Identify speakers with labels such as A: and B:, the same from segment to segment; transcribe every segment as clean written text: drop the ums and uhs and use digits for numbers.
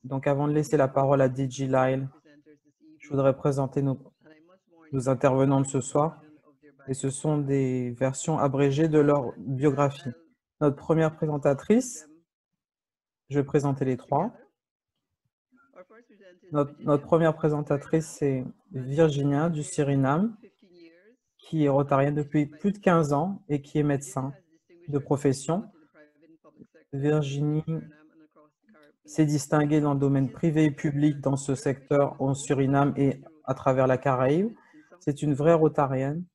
A: Donc, avant de laisser la parole à DJ Lyle, je voudrais présenter nos intervenants de ce soir. Et ce sont des versions abrégées de leur biographie. Notre première présentatrice, je vais présenter les trois. Notre première présentatrice, c'est Virginia du Suriname, qui est rotarienne depuis plus de 15 ans et qui est médecin de profession. Virginie s'est distinguée dans le domaine privé et public dans ce secteur au Suriname et à travers la Caraïbe. C'est une vraie rotarienne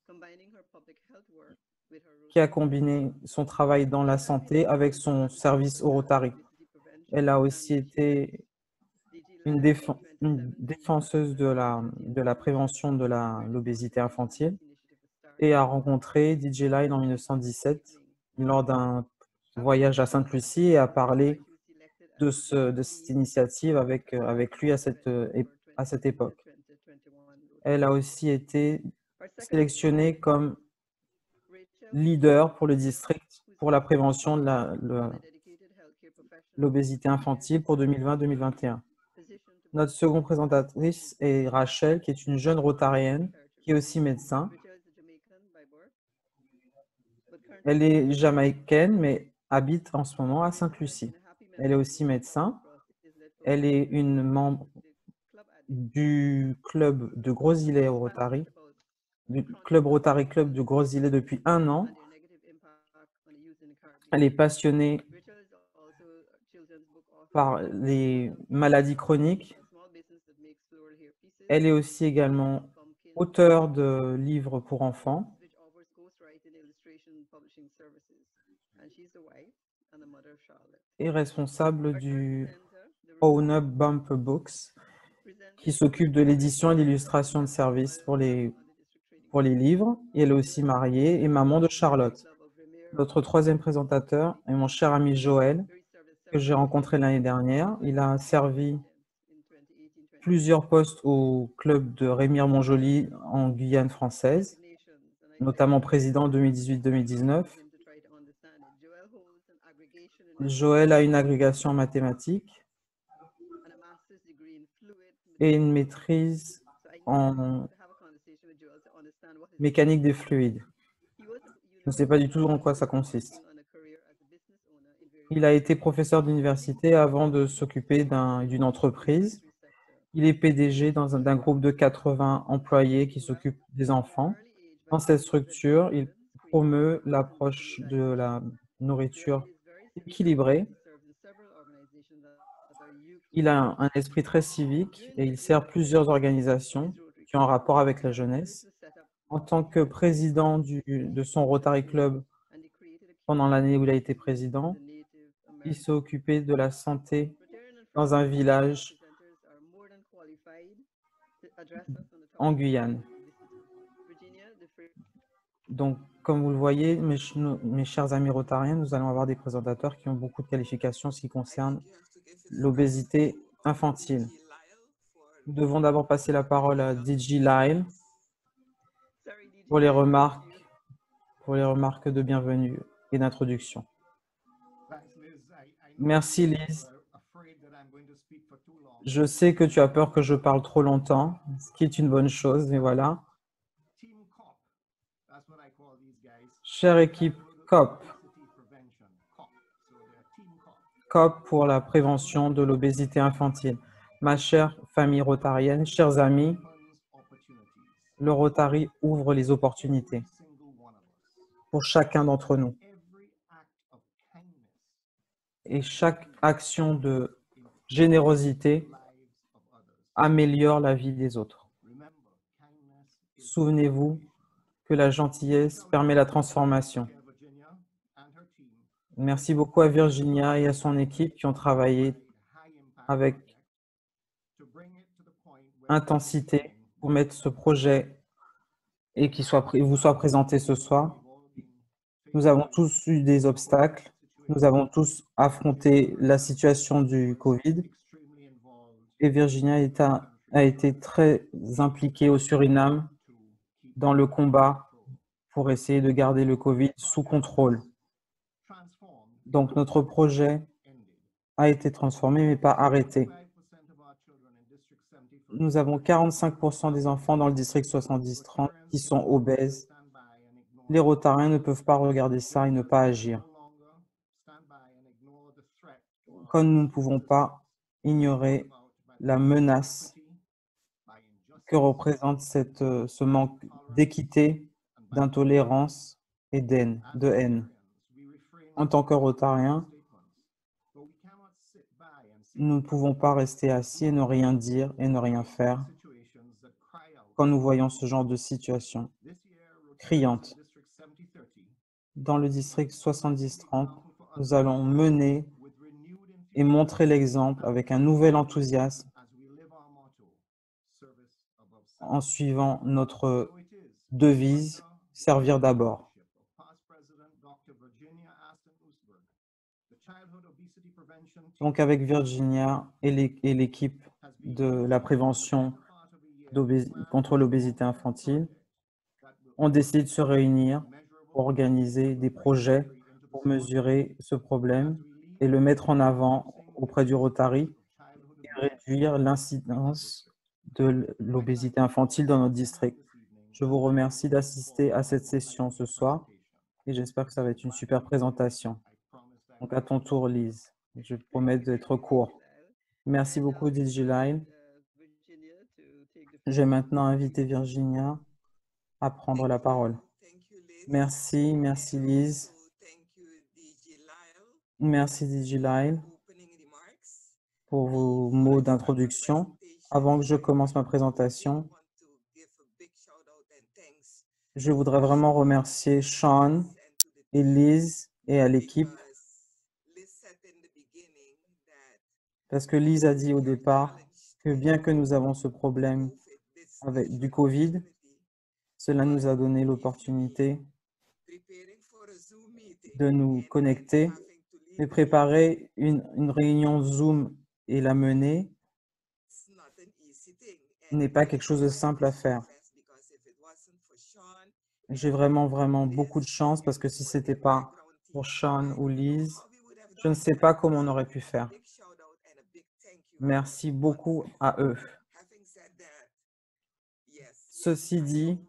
A: qui a combiné son travail dans la santé avec son service au Rotary. Elle a aussi été une défenseuse de la prévention de l'obésité infantile et a rencontré DJ Lyle en 1917 lors d'un voyage à Sainte-Lucie et a parlé de cette initiative avec lui à cette époque. Elle a aussi été sélectionnée comme leader pour le district pour la prévention de l'obésité infantile pour 2020-2021. Notre seconde présentatrice est Rachel, qui est une jeune rotarienne, qui est aussi médecin. Elle est jamaïcaine, mais habite en ce moment à Sainte-Lucie. Elle est aussi médecin. Elle est une membre du club de Gros-Îlet au Rotary, du club Rotary Club de Gros-Îlet depuis 1 an. Elle est passionnée par les maladies chroniques. Elle est aussi également auteure de livres pour enfants. Et responsable du Own Up Bumper Books, qui s'occupe de l'édition et l'illustration de services pour les livres. Et elle est aussi mariée et maman de Charlotte. Notre troisième présentateur est mon cher ami Joël, que j'ai rencontré l'année dernière. Il a servi plusieurs postes au club de Rémire-Montjoly en Guyane française, notamment président en 2018-2019. Joël a une agrégation en mathématiques et une maîtrise en mécanique des fluides. Je ne sais pas du tout en quoi ça consiste. Il a été professeur d'université avant de s'occuper d'une entreprise. Il est PDG d'un groupe de 80 employés qui s'occupe des enfants. Dans cette structure, il promeut l'approche de la nourriture équilibrée. Il a un esprit très civique et il sert plusieurs organisations qui ont un rapport avec la jeunesse. En tant que président de son Rotary Club pendant l'année où il a été président, il s'est occupé de la santé dans un village en Guyane. Donc, comme vous le voyez, mes chers amis rotariens, nous allons avoir des présentateurs qui ont beaucoup de qualifications en ce qui concerne l'obésité infantile. Nous devons d'abord passer la parole à DJ Lyle pour les remarques de bienvenue et d'introduction. Merci Liz. Je sais que tu as peur que je parle trop longtemps, ce qui est une bonne chose, mais voilà. Chère équipe COP, COP pour la prévention de l'obésité infantile. Ma chère famille rotarienne, chers amis, le Rotary ouvre les opportunités pour chacun d'entre nous. Et chaque action de générosité améliore la vie des autres. Souvenez-vous que la gentillesse permet la transformation. Merci beaucoup à Virginia et à son équipe qui ont travaillé avec intensité pour mettre ce projet et qu'il vous soit présenté ce soir. Nous avons tous eu des obstacles. Nous avons tous affronté la situation du Covid. Et Virginia a été très impliquée au Suriname dans le combat pour essayer de garder le Covid sous contrôle. Donc, notre projet a été transformé, mais pas arrêté. Nous avons 45% des enfants dans le district 70-30 qui sont obèses. Les Rotariens ne peuvent pas regarder ça et ne pas agir. Comme nous ne pouvons pas ignorer la menace que représente ce manque d'équité, d'intolérance et de haine. En tant que Rotariens, nous ne pouvons pas rester assis et ne rien dire et ne rien faire quand nous voyons ce genre de situation criante. Dans le district 70-30, nous allons mener et montrer l'exemple avec un nouvel enthousiasme en suivant notre devise « Servir d'abord ». Donc avec Virginia et l'équipe de la prévention contre l'obésité infantile, on décide de se réunir pour organiser des projets pour mesurer ce problème et le mettre en avant auprès du Rotary et réduire l'incidence de l'obésité infantile dans notre district. Je vous remercie d'assister à cette session ce soir et j'espère que ça va être une super présentation. Donc à ton tour, Lise. Je promets d'être court. Merci beaucoup, Digilyle. J'ai maintenant invité Virginia à prendre la parole. Merci, merci Lise. Merci Digilyle pour vos mots d'introduction. Avant que je commence ma présentation, je voudrais vraiment remercier Sean et Lise et à l'équipe parce que Lise a dit au départ que bien que nous avons ce problème du Covid, cela nous a donné l'opportunité de nous connecter et préparer une réunion Zoom et la mener n'est pas quelque chose de simple à faire. J'ai vraiment beaucoup de chance parce que si ce n'était pas pour Sean ou Lise, je ne sais pas comment on aurait pu faire. Merci beaucoup à eux. Ceci dit,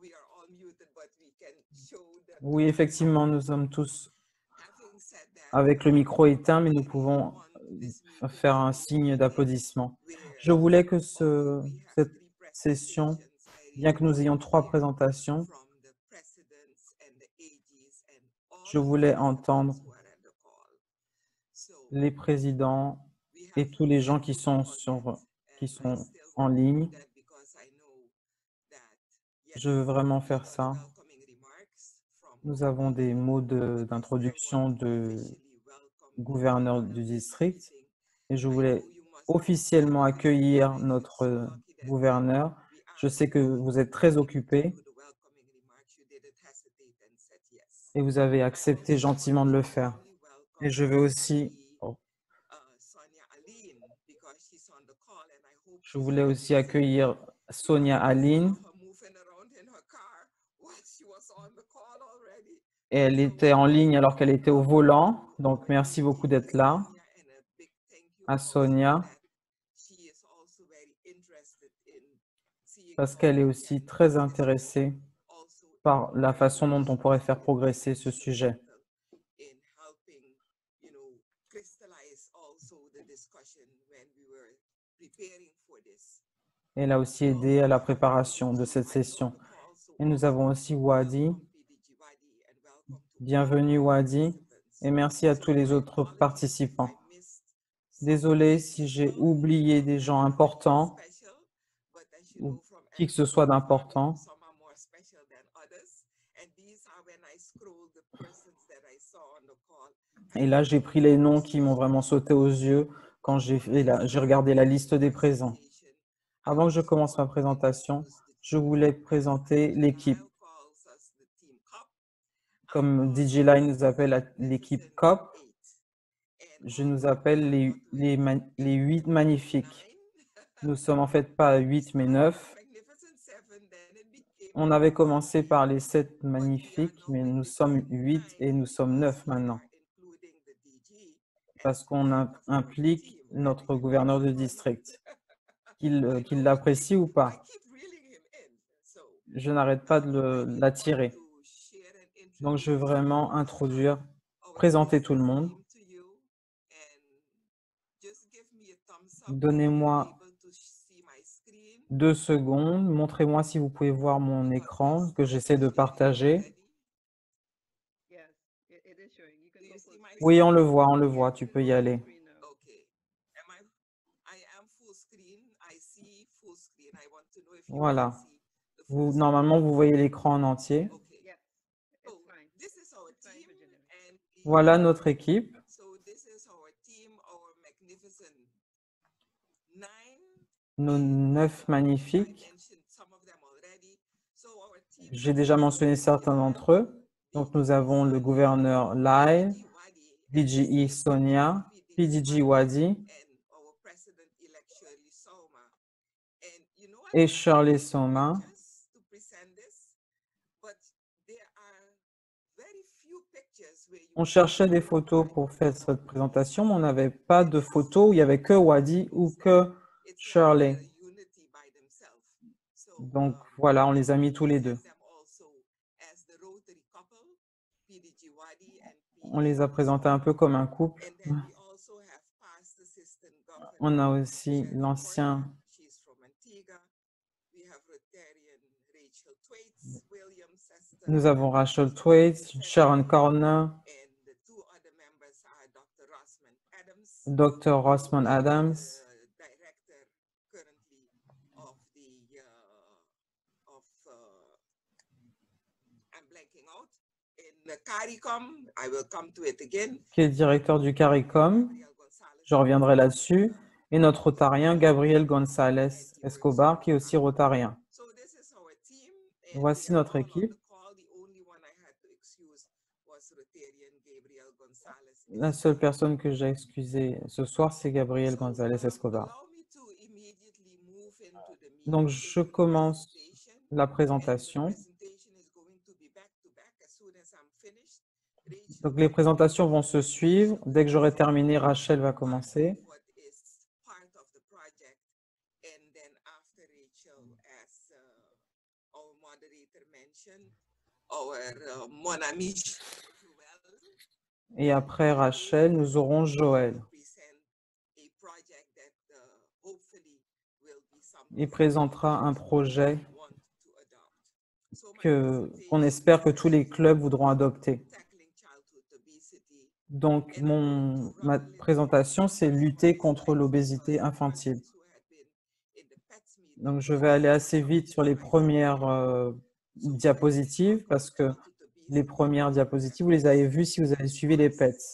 A: oui, effectivement, nous sommes tous avec le micro éteint, mais nous pouvons faire un signe d'applaudissement. Je voulais que cette session, bien que nous ayons 3 présentations, je voulais entendre les présidents et tous les gens qui sont en ligne. Je veux vraiment faire ça. Nous avons des mots d'introduction du gouverneur du district et je voulais officiellement accueillir notre gouverneur. Je sais que vous êtes très occupé et vous avez accepté gentiment de le faire. Et je veux aussi, je voulais aussi accueillir Sonia Aline. Et elle était en ligne alors qu'elle était au volant. Donc, merci beaucoup d'être là. À Sonia. Parce qu'elle est aussi très intéressée par la façon dont on pourrait faire progresser ce sujet. Elle a aussi aidé à la préparation de cette session. Et nous avons aussi Wadi. Bienvenue Wadi. Et merci à tous les autres participants. Désolé si j'ai oublié des gens importants ou qui que ce soit d'important. Et là, j'ai pris les noms qui m'ont vraiment sauté aux yeux quand j'ai regardé la liste des présents. Avant que je commence ma présentation, je voulais présenter l'équipe. Comme DJ Line nous appelle l'équipe COP, je nous appelle les 8 magnifiques. Nous sommes en fait pas 8 mais 9. On avait commencé par les 7 magnifiques, mais nous sommes 8 et nous sommes 9 maintenant. Parce qu'on implique notre gouverneur de district. qu'il l'apprécie ou pas. Je n'arrête pas de l'attirer. Donc je veux vraiment introduire, présenter tout le monde. Donnez-moi 2 secondes. Montrez-moi si vous pouvez voir mon écran que j'essaie de partager. Oui, on le voit, tu peux y aller. Voilà. Normalement, vous voyez l'écran en entier. Voilà notre équipe. Nos 9 magnifiques. J'ai déjà mentionné certains d'entre eux. Donc, nous avons le gouverneur Lai, DGE Sonia, PDG Wadi et Shirley Soma. On cherchait des photos pour faire cette présentation, mais on n'avait pas de photos où il n'y avait que Wadi ou que Shirley. Donc voilà, on les a mis tous les deux. On les a présentés un peu comme un couple. On a aussi l'ancien. Nous avons Rachel Twaits, Sharon Corner, Dr. Rossman Adams, qui est directeur du CARICOM. Je reviendrai là-dessus. Et notre rotarien, Gabriel González Escobar, qui est aussi rotarien. Voici notre équipe. La seule personne que j'ai excusée ce soir, c'est Gabriel González Escobar. Donc, je commence la présentation. Donc, les présentations vont se suivre. Dès que j'aurai terminé, Rachel va commencer. Et après Rachel, nous aurons Joël. Il présentera un projet qu'on espère que tous les clubs voudront adopter. Donc, ma présentation, c'est lutter contre l'obésité infantile. Donc, je vais aller assez vite sur les premières diapositives parce que les premières diapositives, vous les avez vues si vous avez suivi les PETS.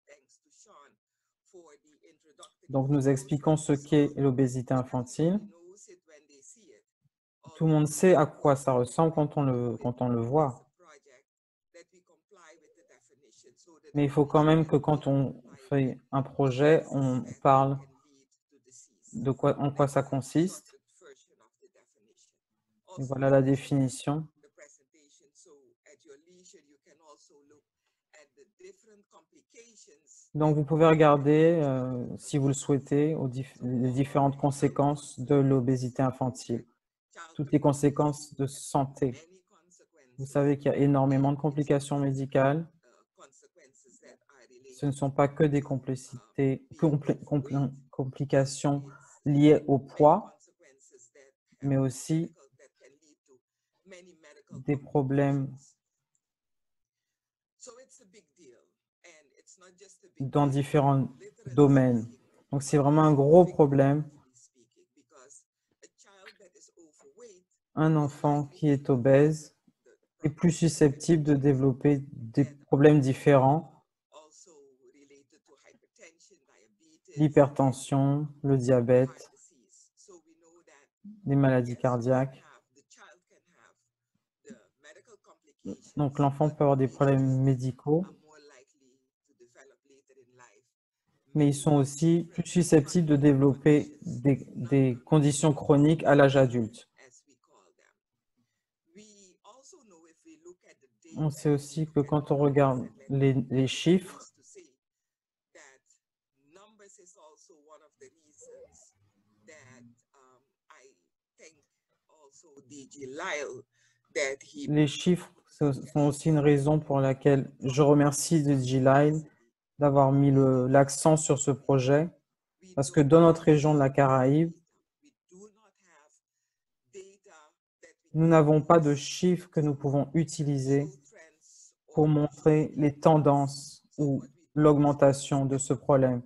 A: Donc, nous expliquons ce qu'est l'obésité infantile. Tout le monde sait à quoi ça ressemble quand on le voit. Mais il faut quand même que quand on fait un projet, on parle en quoi ça consiste. Et voilà la définition. Donc, vous pouvez regarder, si vous le souhaitez, les différentes conséquences de l'obésité infantile, toutes les conséquences de santé. Vous savez qu'il y a énormément de complications médicales. Ce ne sont pas que des complications liées au poids, mais aussi des problèmes dans différents domaines. Donc, c'est vraiment un gros problème. Un enfant qui est obèse est plus susceptible de développer des problèmes différents, l'hypertension, le diabète, les maladies cardiaques. Donc, l'enfant peut avoir des problèmes médicaux, mais ils sont aussi plus susceptibles de développer des conditions chroniques à l'âge adulte. On sait aussi que quand on regarde les chiffres, Les chiffres sont aussi une raison pour laquelle je remercie DG Lyle d'avoir mis l'accent sur ce projet, parce que dans notre région de la Caraïbe, nous n'avons pas de chiffres que nous pouvons utiliser pour montrer les tendances ou l'augmentation de ce problème.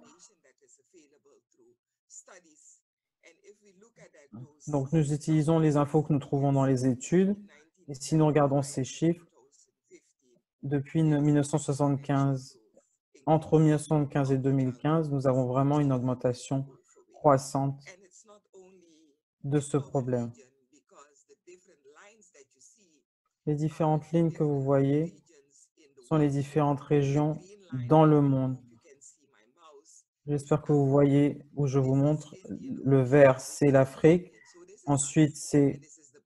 A: Donc, nous utilisons les infos que nous trouvons dans les études, et si nous regardons ces chiffres, depuis 1975, entre 1975 et 2015, nous avons vraiment une augmentation croissante de ce problème. Les différentes lignes que vous voyez sont les différentes régions dans le monde. J'espère que vous voyez où je vous montre. Le vert, c'est l'Afrique. Ensuite, c'est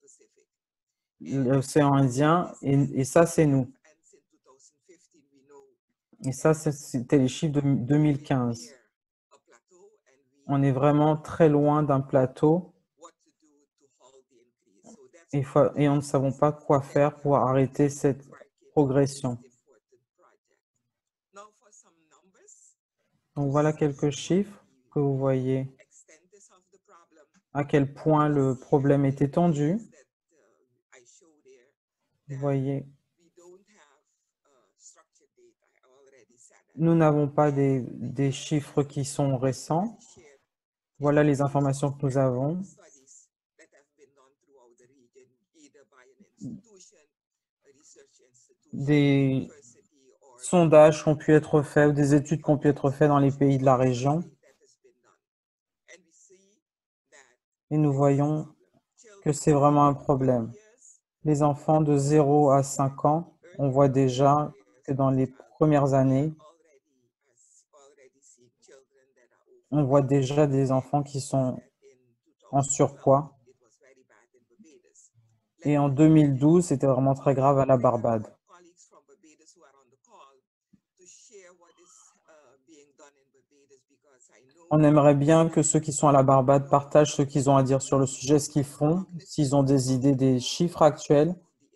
A: l'océan Indien. Et ça, c'est nous. Et ça, c'était les chiffres de 2015. On est vraiment très loin d'un plateau. Et on ne savons pas quoi faire pour arrêter cette progression. Donc voilà quelques chiffres que vous voyez à quel point le problème est étendu. Vous voyez, nous n'avons pas des chiffres qui sont récents. Voilà les informations que nous avons. Des sondages qui ont pu être faits ou des études qui ont pu être faites dans les pays de la région. Et nous voyons que c'est vraiment un problème. Les enfants de 0 à 5 ans, on voit déjà que dans les premières années, on voit déjà des enfants qui sont en surpoids. Et en 2012, c'était vraiment très grave à la Barbade. On aimerait bien que ceux qui sont à la Barbade partagent ce qu'ils ont à dire sur le sujet, ce qu'ils font, s'ils ont des idées, des chiffres actuels.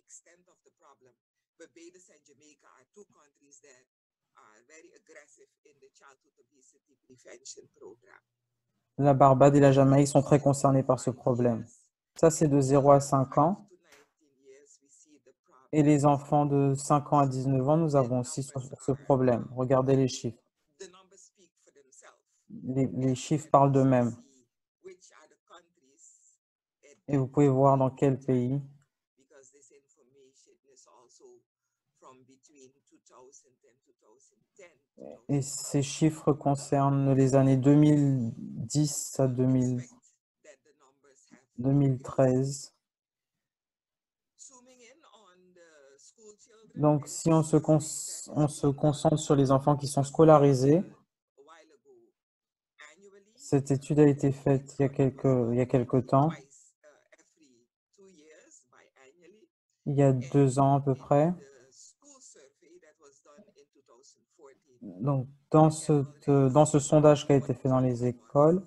A: La Barbade et la Jamaïque sont très concernés par ce problème. Ça, c'est de 0 à 5 ans. Et les enfants de 5 ans à 19 ans, nous avons aussi ce problème. Regardez les chiffres. Les chiffres parlent d'eux-mêmes. Et vous pouvez voir dans quel pays. Et ces chiffres concernent les années 2010 à 2013. Donc, si on se concentre sur les enfants qui sont scolarisés, cette étude a été faite il y a quelque temps, il y a 2 ans à peu près. Donc, dans ce sondage qui a été fait dans les écoles,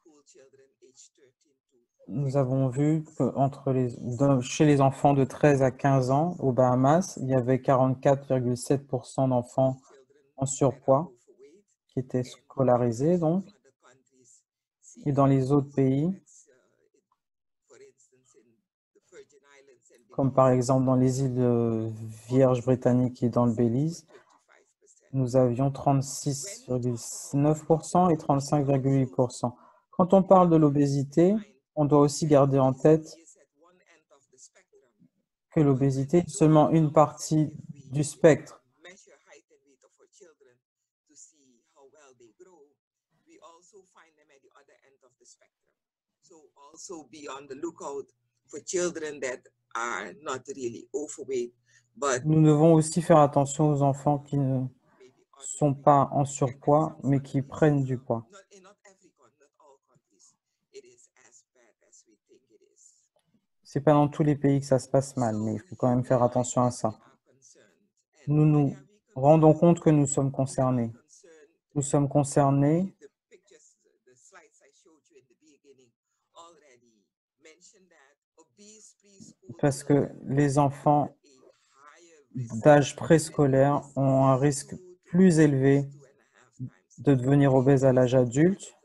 A: nous avons vu que chez les enfants de 13 à 15 ans, aux Bahamas, il y avait 44,7% d'enfants en surpoids qui étaient scolarisés, donc. Et dans les autres pays, comme par exemple dans les îles Vierges britanniques et dans le Belize, nous avions 36,9% et 35,8%. Quand on parle de l'obésité, on doit aussi garder en tête que l'obésité est seulement une partie du spectre. Nous devons aussi faire attention aux enfants qui ne sont pas en surpoids, mais qui prennent du poids. C'est pas dans tous les pays que ça se passe mal, mais il faut quand même faire attention à ça. Nous nous rendons compte que nous sommes concernés. Nous sommes concernés parce que les enfants d'âge préscolaire ont un risque plus élevé de devenir obèses à l'âge adulte.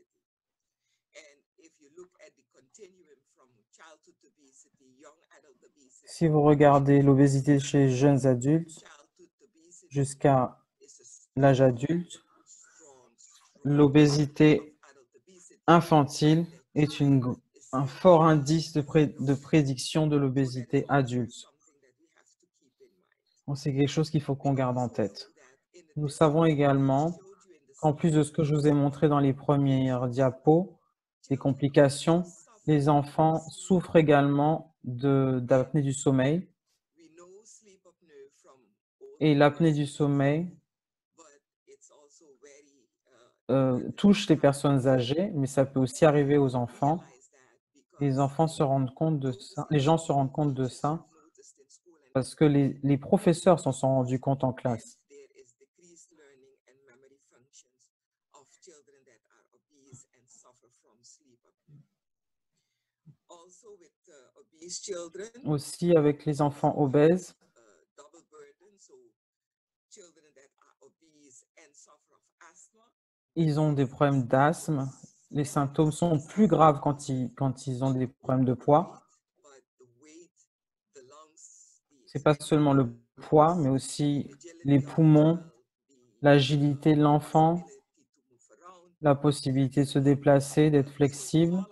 A: Si vous regardez l'obésité chez les jeunes adultes jusqu'à l'âge adulte, l'obésité infantile est un fort indice de prédiction de l'obésité adulte. Donc, c'est quelque chose qu'il faut qu'on garde en tête. Nous savons également qu'en plus de ce que je vous ai montré dans les premières diapos, des complications, les enfants souffrent également d'apnée du sommeil. Et l'apnée du sommeil touche les personnes âgées, mais ça peut aussi arriver aux enfants. Les enfants se rendent compte de ça, les gens se rendent compte de ça parce que les professeurs s'en sont rendus compte en classe. Aussi avec les enfants obèses, ils ont des problèmes d'asthme. Les symptômes sont plus graves quand ils ont des problèmes de poids. C'est pas seulement le poids, mais aussi les poumons, l'agilité de l'enfant, la possibilité de se déplacer, d'être flexible.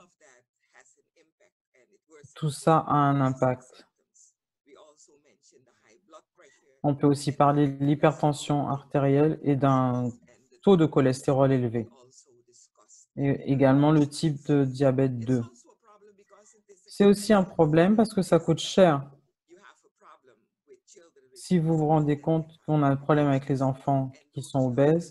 A: Tout ça a un impact. On peut aussi parler de l'hypertension artérielle et d'un taux de cholestérol élevé. Et également le type de diabète 2. C'est aussi un problème parce que ça coûte cher. Si vous vous rendez compte qu'on a un problème avec les enfants qui sont obèses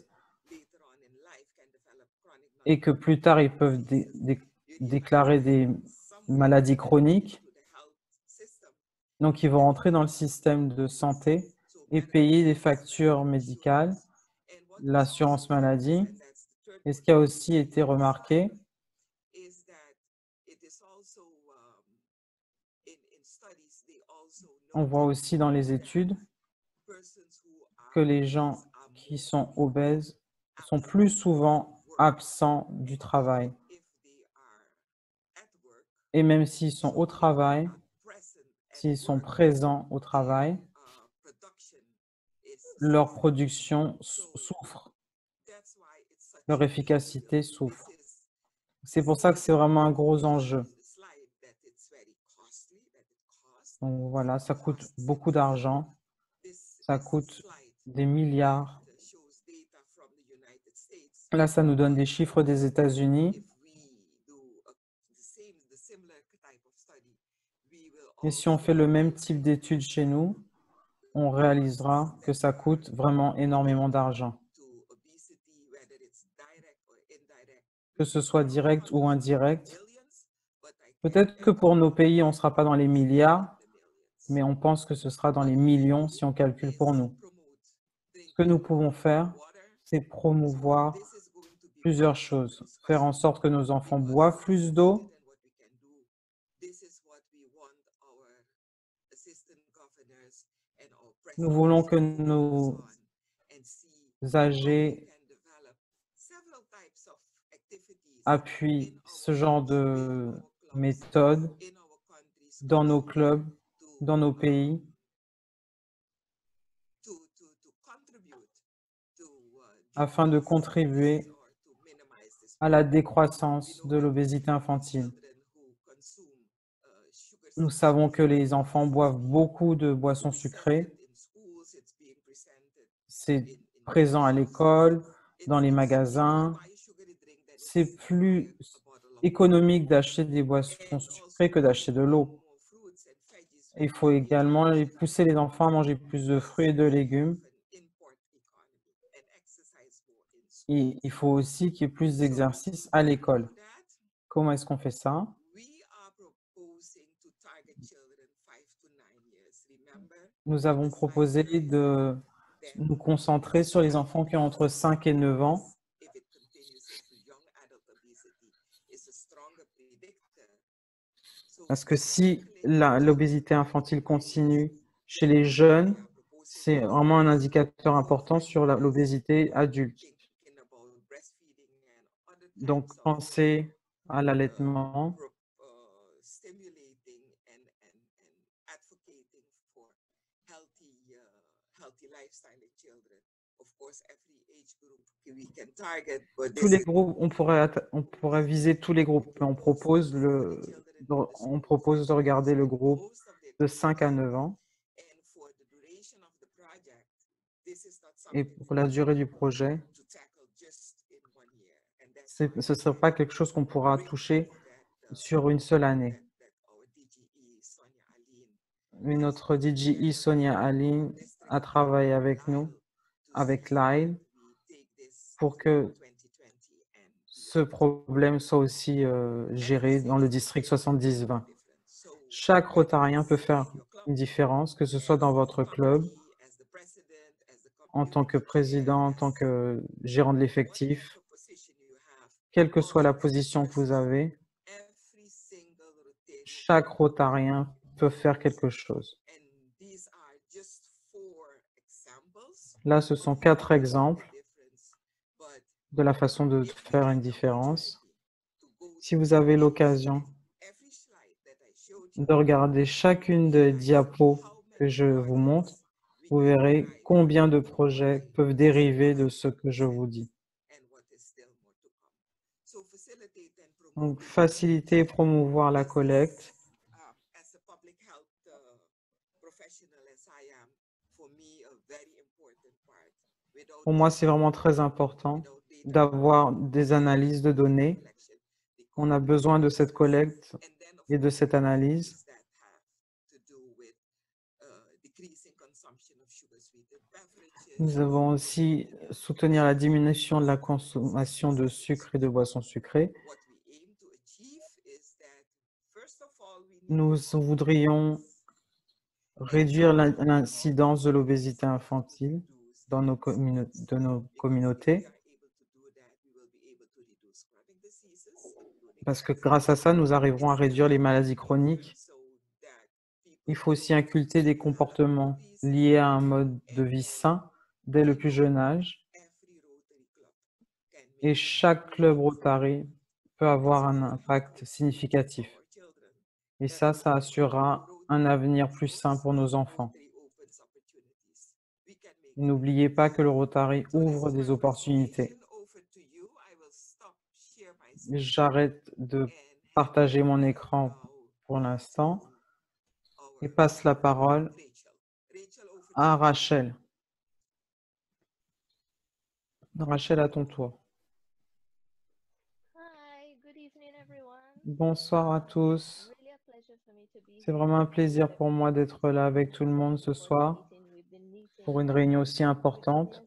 A: et que plus tard ils peuvent déclarer des maladies chroniques, donc ils vont rentrer dans le système de santé et payer des factures médicales, l'assurance maladie. Et ce qui a aussi été remarqué, on voit aussi dans les études que les gens qui sont obèses sont plus souvent absents du travail. Et même s'ils sont au travail, s'ils sont présents au travail, leur production souffre, leur efficacité souffre. C'est pour ça que c'est vraiment un gros enjeu. Donc voilà, ça coûte beaucoup d'argent, ça coûte des milliards. Là, ça nous donne des chiffres des États-Unis. Et si on fait le même type d'études chez nous, on réalisera que ça coûte vraiment énormément d'argent. Que ce soit direct ou indirect. Peut-être que pour nos pays, on ne sera pas dans les milliards, mais on pense que ce sera dans les millions si on calcule pour nous. Ce que nous pouvons faire, c'est promouvoir plusieurs choses. Faire en sorte que nos enfants boivent plus d'eau. Nous voulons que nos âgés appuient ce genre de méthode dans nos clubs, dans nos pays, afin de contribuer à la décroissance de l'obésité infantile. Nous savons que les enfants boivent beaucoup de boissons sucrées. C'est présent à l'école, dans les magasins. C'est plus économique d'acheter des boissons sucrées que d'acheter de l'eau. Il faut également pousser les enfants à manger plus de fruits et de légumes. Et il faut aussi qu'il y ait plus d'exercice à l'école. Comment est-ce qu'on fait ça? Nous avons proposé de nous concentrer sur les enfants qui ont entre 5 et 9 ans. Parce que si l'obésité infantile continue chez les jeunes, c'est vraiment un indicateur important sur l'obésité adulte. Donc, pensez à l'allaitement. Tous les groupes, on pourrait viser tous les groupes, mais on propose de regarder le groupe de 5 à 9 ans. Et pour la durée du projet, ce ne sera pas quelque chose qu'on pourra toucher sur une seule année. Mais notre DGE, Sonia Aline, a travaillé avec nous, avec Lyle, pour que ce problème soit aussi géré dans le district 70-20. Chaque Rotarien peut faire une différence, que ce soit dans votre club, en tant que président, en tant que gérant de l'effectif, quelle que soit la position que vous avez, chaque Rotarien peut faire quelque chose. Là, ce sont 4 exemples de la façon de faire une différence. Si vous avez l'occasion de regarder chacune des diapos que je vous montre, vous verrez combien de projets peuvent dériver de ce que je vous dis. Donc, faciliter et promouvoir la collecte. Pour moi, c'est vraiment très important d'avoir des analyses de données. On a besoin de cette collecte et de cette analyse. Nous avons aussi soutenir la diminution de la consommation de sucre et de boissons sucrées. Nous voudrions réduire l'incidence de l'obésité infantile dans nos communautés, parce que grâce à ça, nous arriverons à réduire les maladies chroniques. Il faut aussi inculquer des comportements liés à un mode de vie sain dès le plus jeune âge. Et chaque club Rotary peut avoir un impact significatif. Et ça assurera un avenir plus sain pour nos enfants. N'oubliez pas que le Rotary ouvre des opportunités. J'arrête de partager mon écran pour l'instant et passe la parole à Rachel. Rachel, à ton tour. Bonsoir à tous. C'est vraiment un plaisir pour moi d'être là avec tout le monde ce soir pour une réunion aussi importante.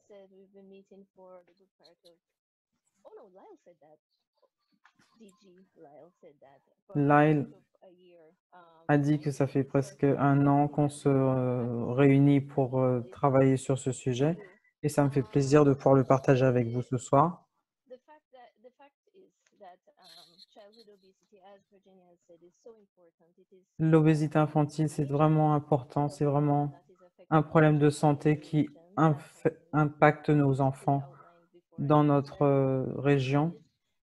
A: Lyle a dit que ça fait presque 1 an qu'on se réunit pour travailler sur ce sujet et ça me fait plaisir de pouvoir le partager avec vous ce soir. L'obésité infantile, c'est vraiment important, c'est vraiment un problème de santé qui impacte nos enfants dans notre région.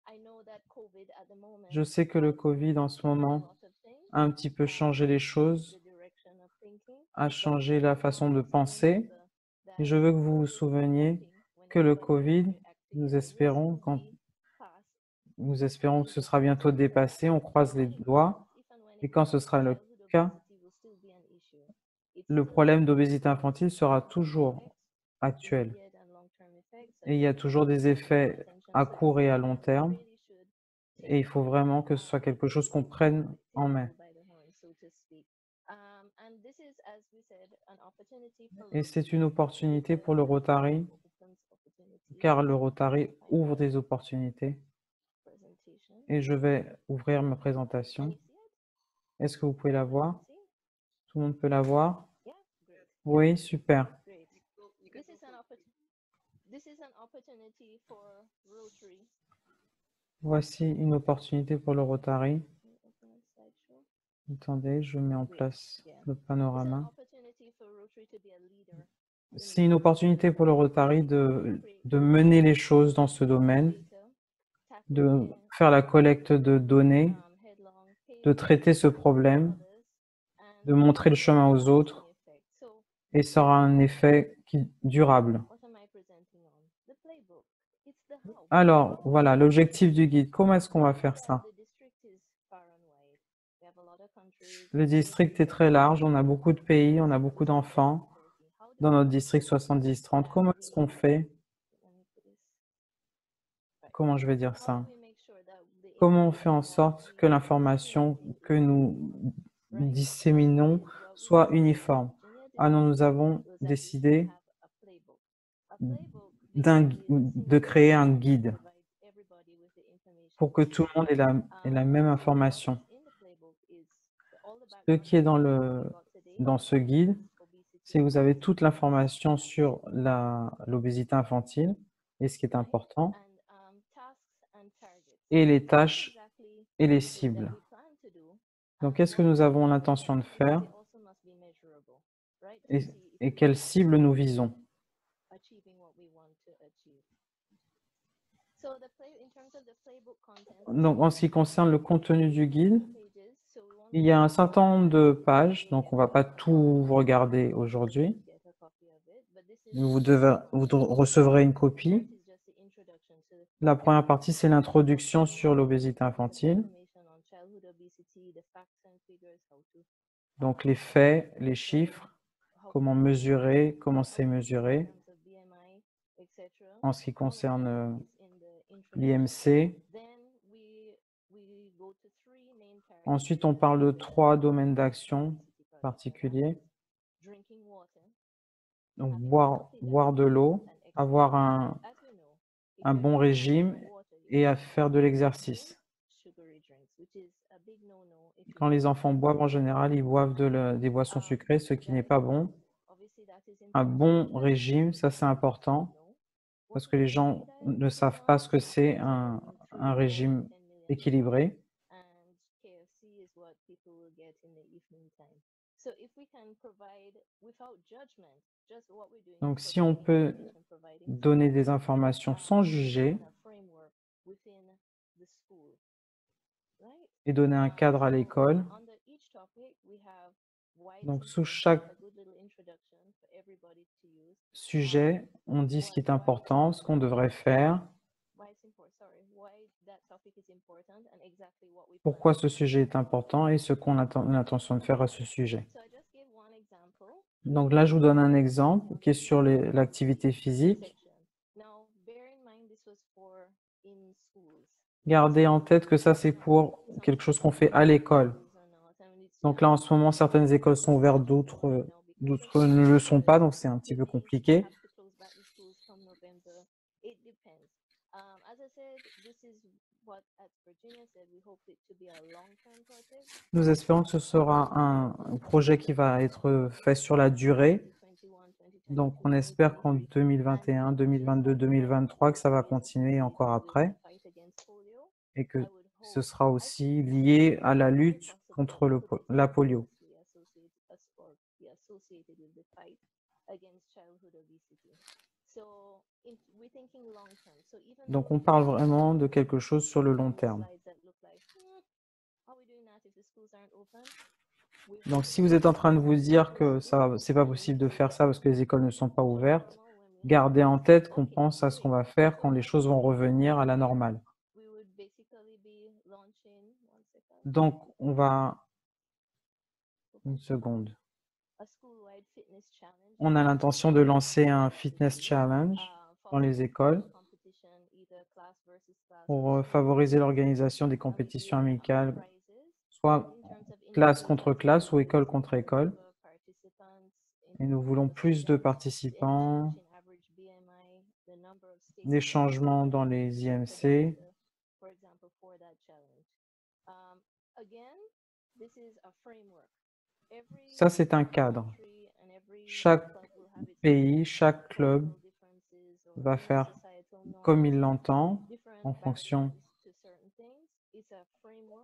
A: Je sais que le Covid en ce moment a un petit peu changé les choses, a changé la façon de penser. Et je veux que vous vous souveniez que le Covid, nous espérons que ce sera bientôt dépassé, on croise les doigts. Et quand ce sera le cas, le problème d'obésité infantile sera toujours actuel. Et il y a toujours des effets à court et à long terme. Et il faut vraiment que ce soit quelque chose qu'on prenne en main. Et c'est une opportunité pour le Rotary, car le Rotary ouvre des opportunités. Et je vais ouvrir ma présentation. Est-ce que vous pouvez la voir? Tout le monde peut la voir? Oui, super. Voici une opportunité pour le Rotary. Attendez, je mets en place le
B: It's an
A: panorama.
B: opportunity for Rotary to be a leader in
A: C'est une opportunité pour le Rotary de
B: create
A: mener les choses dans ce domaine,
B: data,
A: de faire la collecte de données,
B: headlong
A: de
B: pages,
A: traiter ce problème,
B: others, and
A: de montrer le chemin aux autres,
B: effect. So
A: et ça aura un effet durable.
B: what am I presenting on? The playbook. It's the how.
A: Alors, voilà, l'objectif du guide. Comment est-ce qu'on va faire ça?
B: The district is far and wide. We have a lot of countries.
A: Le district est très large, on a beaucoup de pays, on a beaucoup d'enfants
B: How do
A: dans notre district 70-30. Comment est-ce qu'on fait?
B: let me put this.
A: Comment je vais dire
B: How do
A: ça?
B: we make sure that the
A: Comment on fait en sorte que l'information que nous disséminons soit uniforme? Ah non, nous avons décidé
B: a playbook? A playbook
A: de créer un guide
B: provides everybody with the information
A: pour que tout le monde ait la même information.
B: in the playbook is all the
A: Ce
B: background
A: qui est
B: got today,
A: dans ce guide,
B: obesity,
A: c'est que vous avez toute l'information sur l'obésité infantile et ce qui est important,
B: and tasks and targets.
A: et les tâches
B: Exactly
A: et les
B: that
A: cibles.
B: we plan to do.
A: Donc, qu'est-ce que nous avons l'intention de faire
B: They also must be measurable, right? To see if
A: et quelles cibles nous visons?
B: achieving what we want to achieve. So in terms of the playbook content,
A: Donc, en ce qui concerne le contenu du guide,
B: pages, so we won't
A: il y a un certain nombre de pages, donc on ne va pas tout vous regarder aujourd'hui.
B: get a copy of it, but this is
A: Vous recevrez une copie.
B: just the introduction to
A: La première partie, c'est l'introduction sur l'obésité infantile.
B: information on childhood obesity, the facts and figures, how to
A: Donc les faits, les chiffres, comment mesurer, comment c'est mesuré.
B: terms of BMI, etc.
A: En ce qui concerne
B: In the introduction.
A: l'IMC.
B: Then we go to three main targets.
A: Ensuite, on parle de 3 domaines d'action particuliers.
B: Drinking water,
A: Donc boire de l'eau, avoir
B: as we know,
A: un bon régime et à faire de l'exercice.
B: sugary drinks, which is a big no-no if you
A: Quand les enfants boivent, en général, ils boivent des boissons sucrées, ce qui n'est pas bon.
B: obviously that is
A: Un
B: important.
A: bon régime, ça c'est important, parce que les gens ne savent pas ce que c'est un régime équilibré.
B: And KFC is what people will get in the evening time. So if we can provide without judgment just what we're doing,
A: Donc si on peut donner des informations sans juger
B: a framework within the school, right?
A: et donner un cadre à l'école,
B: Under each topic, we have
A: donc sous chaque
B: a good little introduction for everybody to use.
A: sujet, on dit ce qui est important, ce qu'on devrait faire,
B: Why that topic is important and exactly what we
A: pourquoi ce sujet est important et ce qu'on a l'intention de faire à ce sujet.
B: So I just gave one example.
A: Donc là, je vous donne un exemple qui est sur l'activité physique.
B: Now, bear in mind this was for in schools.
A: Gardez en tête que ça, c'est pour quelque chose qu'on fait à l'école. Donc là, en ce moment, certaines écoles sont ouvertes, d'autres ne le sont pas, donc c'est un petit peu compliqué.
B: It depends. As I said, this is what at Virginia said we hope it to be a long-term project.
A: Nous espérons que ce sera un projet qui va être fait sur la durée. Donc, on espère qu'en 2021, 2022, 2023, que ça va continuer encore après et que ce sera aussi lié à la lutte contre la polio. Donc, on parle vraiment de quelque chose sur le long terme. Donc, si vous êtes en train de vous dire que c'est pas possible de faire ça parce que les écoles ne sont pas ouvertes, gardez en tête qu'on pense à ce qu'on va faire quand les choses vont revenir à la normale. Donc, on va... Une seconde. On a l'intention de lancer un fitness challenge dans les écoles pour favoriser l'organisation des compétitions amicales, soit classe contre classe ou école contre école. Et nous voulons plus de participants, des changements dans les IMC. Ça, c'est un cadre. Chaque pays, chaque club va faire comme il l'entend en fonction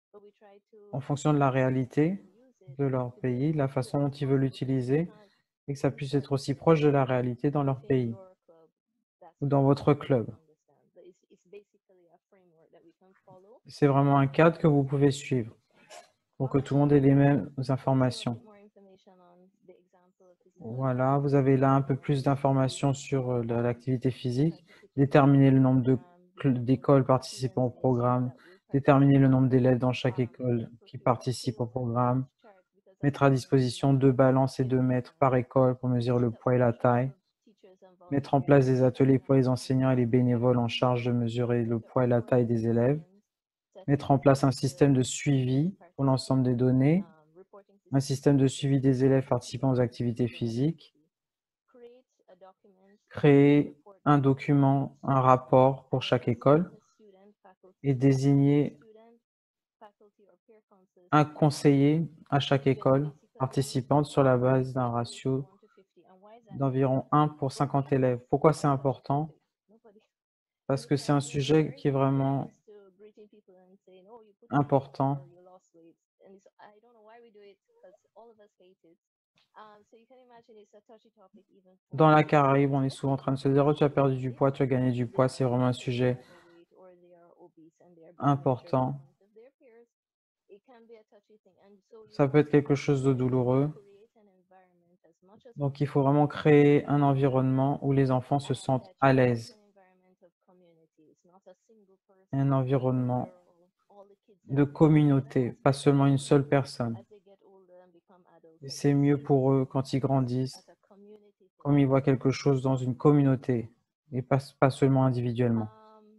B: but we try
A: en
B: to
A: fonction de la
B: implement it
A: réalité
B: and use it
A: de leur
B: to build
A: pays, la
B: good
A: façon dont ils veulent
B: environment. We
A: l'utiliser
B: can't
A: et que ça puisse
B: import
A: être aussi
B: it
A: proche de la réalité dans leur
B: within
A: pays
B: your club. That's
A: ou
B: what
A: dans
B: we
A: votre
B: want them
A: club.
B: to understand. But it's basically a framework that we can follow
A: C'est vraiment un cadre que
B: to
A: vous
B: build
A: pouvez
B: good
A: suivre
B: education.
A: pour
B: All
A: que
B: right.
A: tout le monde ait les mêmes
B: Here's a
A: informations.
B: bit more information on the example of physical
A: Voilà, vous
B: activity.
A: avez là un peu
B: So
A: plus d'informations sur l'activité
B: we try
A: physique,
B: to put together a
A: déterminer le nombre
B: program. We have a
A: d'écoles
B: student
A: participant au
B: list
A: programme,
B: that will
A: déterminer le
B: participate.
A: nombre d'élèves dans chaque
B: And
A: école
B: then
A: qui
B: procure
A: participent au
B: scales and
A: programme,
B: weight charts because as
A: mettre
B: you
A: à
B: know we
A: disposition
B: want
A: 2
B: to
A: balances et 2 mètres par école pour mesurer
B: set
A: le
B: up
A: poids et la
B: workshops
A: taille,
B: for teachers and
A: mettre en place des
B: volunteers
A: ateliers pour les
B: and
A: enseignants et les bénévoles en charge de mesurer le
B: set up
A: poids et la taille
B: reporting
A: des élèves,
B: systems, set up
A: mettre en place un système de
B: teacher
A: suivi pour l'ensemble des
B: participant
A: données,
B: reporting
A: un
B: systems for
A: système de
B: teachers
A: suivi
B: and
A: des élèves
B: volunteers
A: participant aux
B: for
A: activités
B: physical
A: physiques,
B: activity. Create a document to
A: créer
B: report
A: un
B: the
A: document,
B: performance.
A: un rapport pour chaque école
B: Assign a student,
A: et
B: faculty,
A: désigner
B: student, faculty or peer counselors
A: un
B: to each club.
A: conseiller à chaque
B: Just
A: école
B: basically
A: participante
B: understand
A: sur la
B: the
A: base d'un
B: ratio from
A: ratio
B: 1 to 50. And why is that
A: d'environ
B: important?
A: 1 pour
B: What
A: 50
B: makes
A: élèves. Pourquoi
B: a
A: c'est
B: touchy
A: important?
B: topic? Nobody. In
A: Parce
B: the
A: que c'est un
B: casual
A: sujet
B: wear,
A: qui est
B: we're
A: vraiment
B: used to greeting people and saying, "Oh, you put on weight
A: important.
B: or you lost weight," and it's, I don't know why we do it because all of us hate it. So you can imagine it's a touchy topic even
A: Dans
B: for
A: la Caraïbe, on est souvent en
B: especially
A: train de se dire:
B: teachers
A: «Oh,
B: and
A: tu as perdu du
B: faculty
A: poids, tu as gagné du
B: if they
A: poids». C'est
B: find
A: vraiment un
B: out that they're
A: sujet
B: overweight or they are obese and they are being measured in
A: important.
B: front of their peers. It can be a touchy thing, and so you
A: Ça peut
B: want
A: être
B: to
A: quelque chose de douloureux.
B: create an environment as much as
A: Donc il faut
B: possible
A: vraiment créer un environnement où les enfants se sentent
B: that
A: à
B: creates
A: l'aise.
B: an environment of community. It's not a single
A: Un
B: person
A: environnement
B: where all the kids
A: de
B: are together.
A: communauté,
B: It's
A: pas
B: much
A: seulement une
B: better
A: seule personne.
B: as they get older and become adults
A: Et
B: that
A: c'est
B: they
A: mieux
B: see
A: pour eux
B: things
A: quand ils grandissent,
B: as a community thing
A: comme ils voient
B: rather
A: quelque
B: than a
A: chose dans une
B: single person
A: communauté
B: thing.
A: et pas seulement individuellement.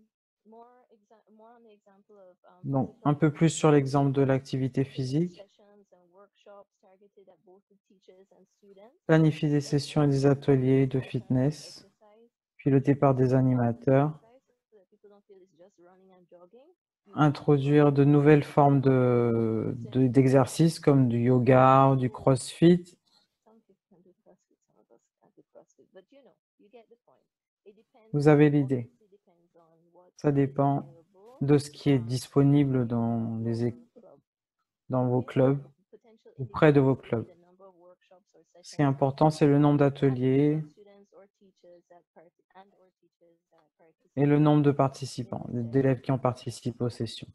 B: More on the example of
A: Donc,
B: physical
A: un peu plus sur
B: activity.
A: l'exemple de l'activité
B: Schedule
A: physique,
B: sessions and workshops targeted at both the teachers and students.
A: planifier des sessions et
B: Encourage
A: des ateliers de
B: participation and
A: fitness,
B: exercise.
A: pilotés par des
B: Introduce forms of
A: animateurs,
B: exercise so that people don't feel it's just running and jogging. You do
A: introduire de
B: running,
A: nouvelles formes
B: resistance
A: d'exercices comme du yoga ou du
B: cardio.
A: crossfit.
B: Some people can do CrossFit, some of us can't do CrossFit, but you get the point. It depends
A: Vous
B: on,
A: avez l'idée.
B: obviously depends on what
A: Ça
B: is
A: dépend
B: available
A: de ce qui est
B: in
A: disponible
B: your club.
A: dans vos
B: Okay,
A: clubs
B: potential
A: ou près de vos
B: indicators will be
A: clubs.
B: the number of workshops or
A: Ce qui est
B: sessions
A: important, c'est le nombre
B: and the number
A: d'ateliers
B: of students or teachers that
A: et le
B: participate
A: nombre de
B: in
A: participants,
B: the
A: d'élèves
B: session.
A: qui ont participé aux sessions.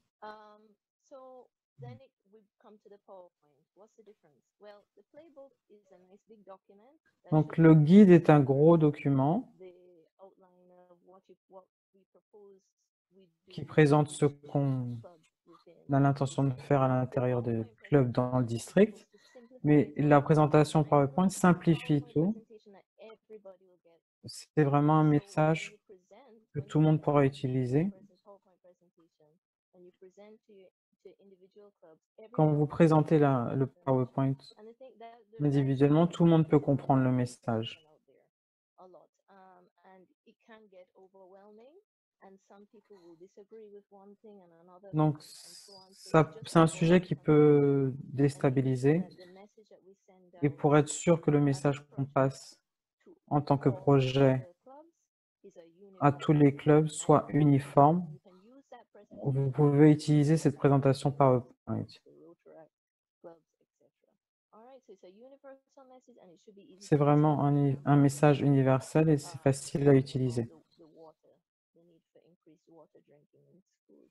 B: So then we come to the PowerPoint. What's the difference? Well, the playbook is a nice big document that
A: Donc,
B: should
A: le guide est un
B: cover
A: gros document
B: the outline of what we propose we
A: qui
B: do in
A: présente ce
B: each
A: qu'on
B: club within
A: a
B: the
A: l'intention de
B: district.
A: faire à
B: The
A: l'intérieur des
B: PowerPoint
A: clubs dans le
B: presentation is
A: district.
B: supposed to simplify
A: Mais
B: it
A: la
B: all,
A: présentation
B: and you
A: PowerPoint
B: want to have a
A: simplifie
B: PowerPoint
A: tout.
B: presentation that everybody will get.
A: C'est vraiment un
B: So when you
A: message
B: present,
A: que
B: when
A: tout
B: you
A: le monde
B: make
A: pourra
B: a
A: utiliser.
B: PowerPoint presentation, and you present to individual clubs,
A: Quand vous
B: everybody will get
A: présentez
B: the
A: le
B: information.
A: PowerPoint
B: And I think that that should
A: individuellement,
B: be
A: tout le monde peut
B: the
A: comprendre le
B: misinformation
A: message.
B: out there a lot. And it can get overwhelming, and some people will disagree with one thing and another
A: Donc,
B: thing, and so on. So it's just
A: c'est un
B: about
A: sujet qui
B: understanding
A: peut
B: and making sure
A: déstabiliser.
B: that the message that we send
A: Et
B: out
A: pour être sûr que le
B: as a
A: message qu'on
B: project
A: passe
B: to
A: en tant que
B: all
A: projet
B: the clubs is a
A: à tous
B: uniform
A: les
B: message.
A: clubs soit uniforme,
B: And you can use that
A: vous
B: presentation
A: pouvez
B: to
A: utiliser cette
B: other
A: présentation PowerPoint.
B: clubs, the Rotary clubs, etc. All right, so it's a universal message and it should be easy
A: C'est
B: to
A: vraiment
B: understand. For
A: un
B: example,
A: message universel et c'est facile à
B: talking about
A: utiliser.
B: the water, the need for increased water drinking in schools.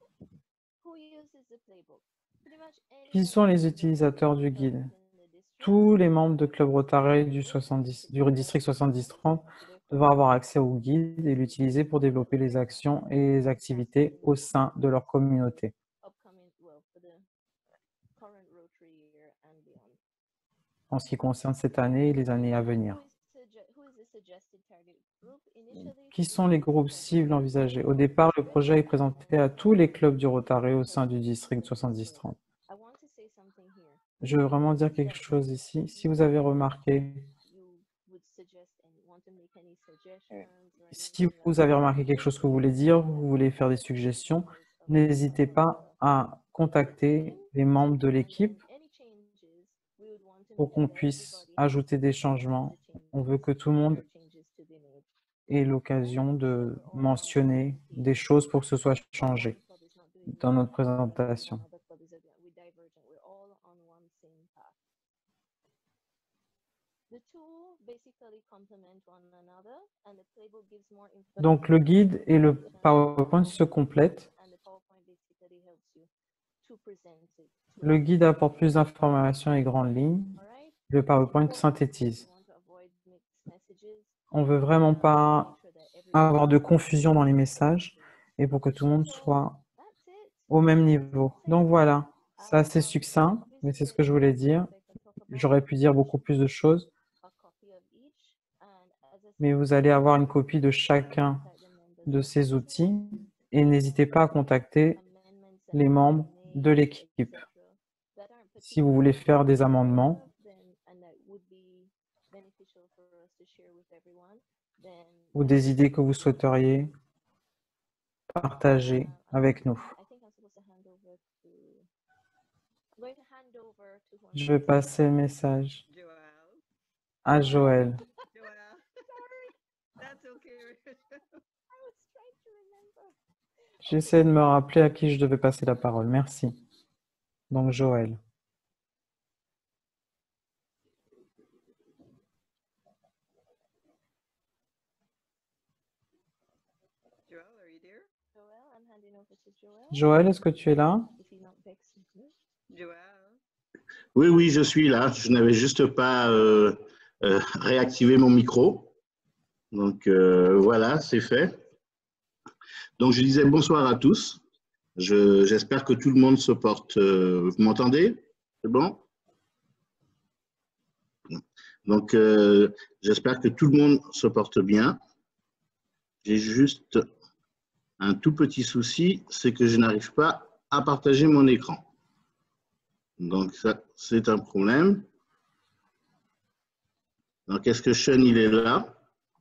B: Who uses the playbook? Pretty much
A: Qui
B: anyone
A: sont
B: that
A: les
B: has a
A: utilisateurs du
B: club
A: guide?
B: within the district
A: Tous les membres de Club
B: should
A: Rotary
B: use it to
A: du
B: develop
A: district
B: programs
A: 70-30
B: into their club,
A: devront avoir accès au guide et l'utiliser pour développer les actions et les activités au sein de leur communauté
B: for the current Rotary year and beyond.
A: en ce qui concerne cette année et les années à venir.
B: Who is the suggested target group? Initially,
A: Qui
B: it
A: sont
B: was
A: les groupes
B: presented
A: cibles envisagés? Au
B: to
A: départ, le
B: district
A: projet est présenté à tous les clubs du Rotary au sein du
B: clubs
A: district
B: within the district.
A: 70-30.
B: I want to say something here.
A: Je veux vraiment dire
B: Is
A: quelque
B: that
A: chose ici. Si
B: you
A: vous avez
B: can,
A: remarqué,
B: you would suggest and want to make any suggestions or
A: si
B: anything like
A: vous avez
B: that,
A: remarqué quelque chose que vous voulez dire, vous voulez faire des
B: contact the
A: suggestions,
B: members
A: n'hésitez
B: of
A: pas à
B: the team,
A: contacter les membres de
B: and then
A: l'équipe
B: any changes, we would want to
A: pour
B: make sure
A: qu'on
B: that
A: puisse
B: everybody has
A: ajouter des
B: one of
A: changements.
B: the
A: On
B: changes
A: veut que tout le
B: if there
A: monde
B: are changes to be made.
A: ait
B: All right,
A: l'occasion
B: so
A: de
B: we're all on the same
A: mentionner des
B: page.
A: choses pour que ce soit
B: If
A: changé
B: one club is not doing
A: dans
B: well,
A: notre
B: then one
A: présentation.
B: other club convergent. We're all on one same path. The two basically complement one another, and the playbook gives more
A: Donc, le guide et le PowerPoint se complètent.
B: and the PowerPoint basically helps you to present it.
A: Le guide apporte plus d'informations et grandes lignes.
B: Alright?
A: Le PowerPoint synthétise.
B: We want to avoid mixed messages.
A: On ne veut vraiment pas avoir de confusion dans les messages et pour que tout le monde soit
B: That's it.
A: au même niveau. Donc voilà, c'est assez succinct, mais c'est ce que je voulais dire. J'aurais pu dire beaucoup plus de choses,
B: A copy of each, and as I
A: mais
B: said,
A: vous allez avoir une copie de chacun de ces outils et n'hésitez pas à contacter
B: amendments that
A: les membres de l'équipe
B: etc., that aren't
A: si vous voulez faire des amendements
B: then and that would be beneficial for us to share with everyone, then
A: ou des idées que vous souhaiteriez partager avec nous.
B: I think I'm supposed to hand over to I'm going to hand over to who I'm
A: Je vais passer le message
C: Joelle.
A: à Joël.
C: Joelle. That's okay.
B: I was trying to remember.
A: J'essaie de me rappeler à qui je devais passer la parole. Merci. Donc Joël.
C: Joelle, are you there?
B: Joel, I'm handing over to Joel.
A: Joël, est-ce que tu es là?
B: If you're not vexed with me.
C: Joelle.
D: Oui, oui, je suis là. Je n'avais juste pas réactivé mon micro. Donc voilà, c'est fait. Donc je disais bonsoir à tous. J'espère que tout le monde se porte. Vous m'entendez? C'est bon? Donc j'espère que tout le monde se porte bien. J'ai juste un tout petit souci, c'est que je n'arrive pas à partager mon écran. Donc ça, c'est un problème. Donc est-ce que Sean, il est là?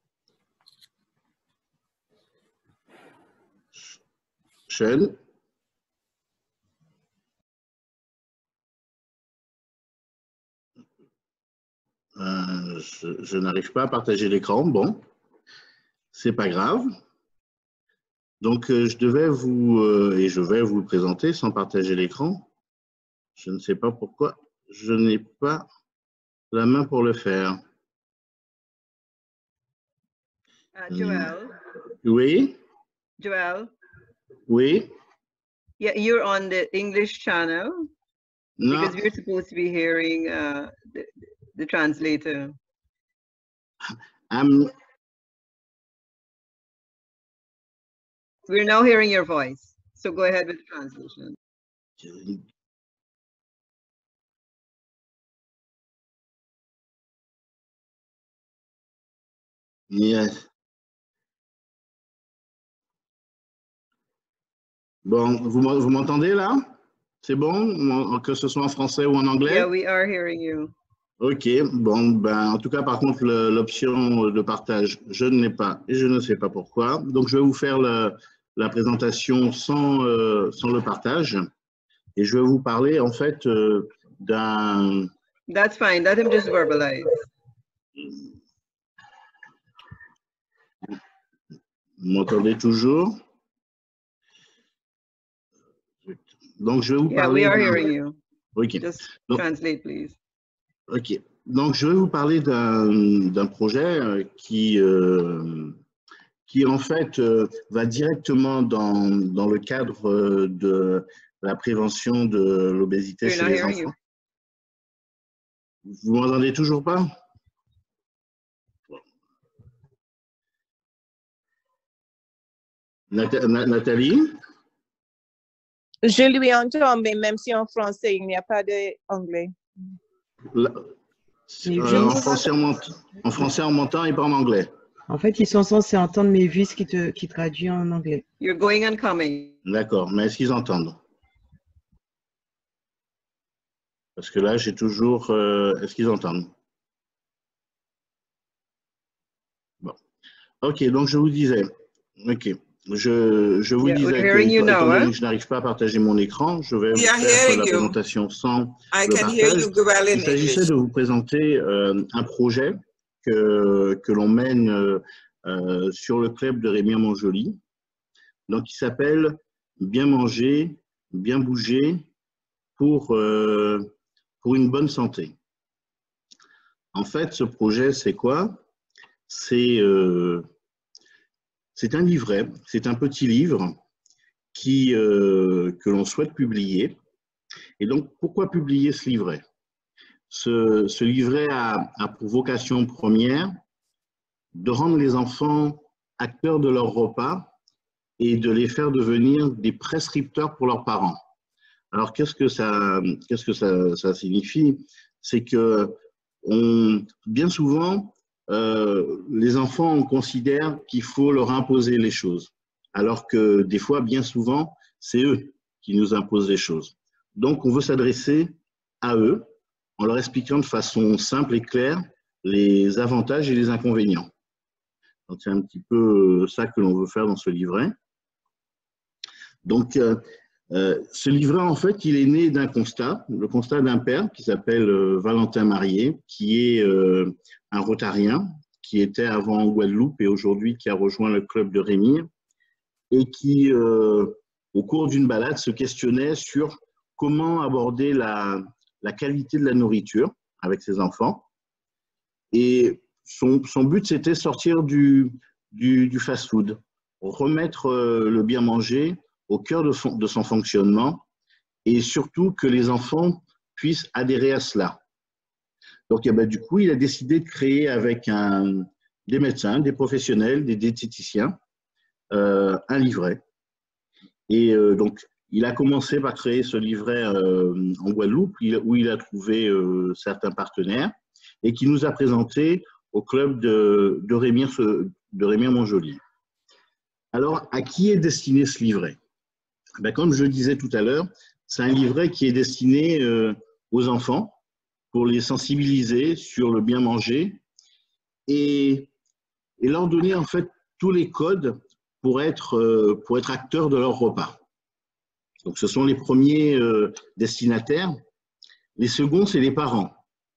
D: Sean? Je n'arrive pas à partager l'écran. Bon, c'est pas grave. Donc je devais et je vais vous le présenter sans partager l'écran. Je ne sais pas pourquoi je n'ai pas la main pour le faire.
C: Joelle.
D: Oui,
C: Joelle.
D: oui.
C: Yeah, you're on the English channel
D: Non,
C: because we're supposed to be hearing the translator. We're now hearing your voice. So go ahead with the translation.
D: Yes. Bon, vous m'entendez là? C'est bon, que ce soit en français ou en anglais?
C: Yeah, we are hearing you.
D: Ok, bon, ben, en tout cas, par contre, l'option de partage, je ne l'ai pas et je ne sais pas pourquoi. Donc, je vais vous faire la présentation sans le partage et je vais vous parler en fait d'un...
C: That's fine. Let him just verbalize.
D: Vous m'entendez toujours? Donc, je vais vous parler...
C: Yeah, we are hearing you.
D: Ok.
C: Just
D: Donc,
C: translate, please.
D: ok. Donc, je vais vous parler d'un projet qui en fait va directement dans le cadre de la prévention de l'obésité
C: We're
D: chez
C: not
D: les
C: hearing
D: enfants. Vous m'entendez toujours pas? Nathalie?
E: Je lui entends, mais même si en français, il n'y a pas d'anglais.
D: En français, on m'entend et pas en anglais.
F: En fait, ils sont censés entendre mes vis qui traduit en anglais.
C: You're going and coming.
D: D'accord, mais est-ce qu'ils entendent? Parce que là, j'ai toujours... est-ce qu'ils entendent? Bon. Ok, donc je vous disais... Ok. Je vous disais que, étant donné que je n'arrive pas à partager mon écran, je vais vous faire la présentation sans le partage. Il s'agissait de vous présenter un projet que l'on mène sur le club de Rémière-Montjoly, donc qui s'appelle Bien manger, bien bouger pour une bonne santé. En fait, ce projet, c'est quoi? C'est un livret, c'est un petit livre que l'on souhaite publier. Et donc, pourquoi publier ce livret? Ce livret a pour vocation première de rendre les enfants acteurs de leur repas et de les faire devenir des prescripteurs pour leurs parents. Alors, qu'est-ce que ça signifie? C'est que bien souvent, les enfants, on considère qu'il faut leur imposer les choses, alors que des fois, bien souvent, c'est eux qui nous imposent les choses. Donc, on veut s'adresser à eux en leur expliquant de façon simple et claire les avantages et les inconvénients. Donc, c'est un petit peu ça que l'on veut faire dans ce livret. Donc, ce livret, en fait, il est né d'un constat, le constat d'un père qui s'appelle Valentin Marié, qui est un rotarien, qui était avant en Guadeloupe et aujourd'hui qui a rejoint le club de Rémire, et qui, au cours d'une balade, se questionnait sur comment aborder la qualité de la nourriture avec ses enfants. Et son but, c'était sortir du fast-food, remettre le bien manger au cœur de son fonctionnement et surtout que les enfants puissent adhérer à cela. Donc, du coup, il a décidé de créer avec des médecins, des professionnels, des diététiciens, un livret. Et donc, il a commencé par créer ce livret en Guadeloupe, où il a trouvé certains partenaires et qui nous a présenté au club de Rémire-Montjoly. Alors, à qui est destiné ce livret? Comme je le disais tout à l'heure, c'est un livret qui est destiné aux enfants pour les sensibiliser sur le bien manger et leur donner en fait tous les codes pour être acteurs de leur repas. Donc, ce sont les premiers destinataires. Les seconds, c'est les parents.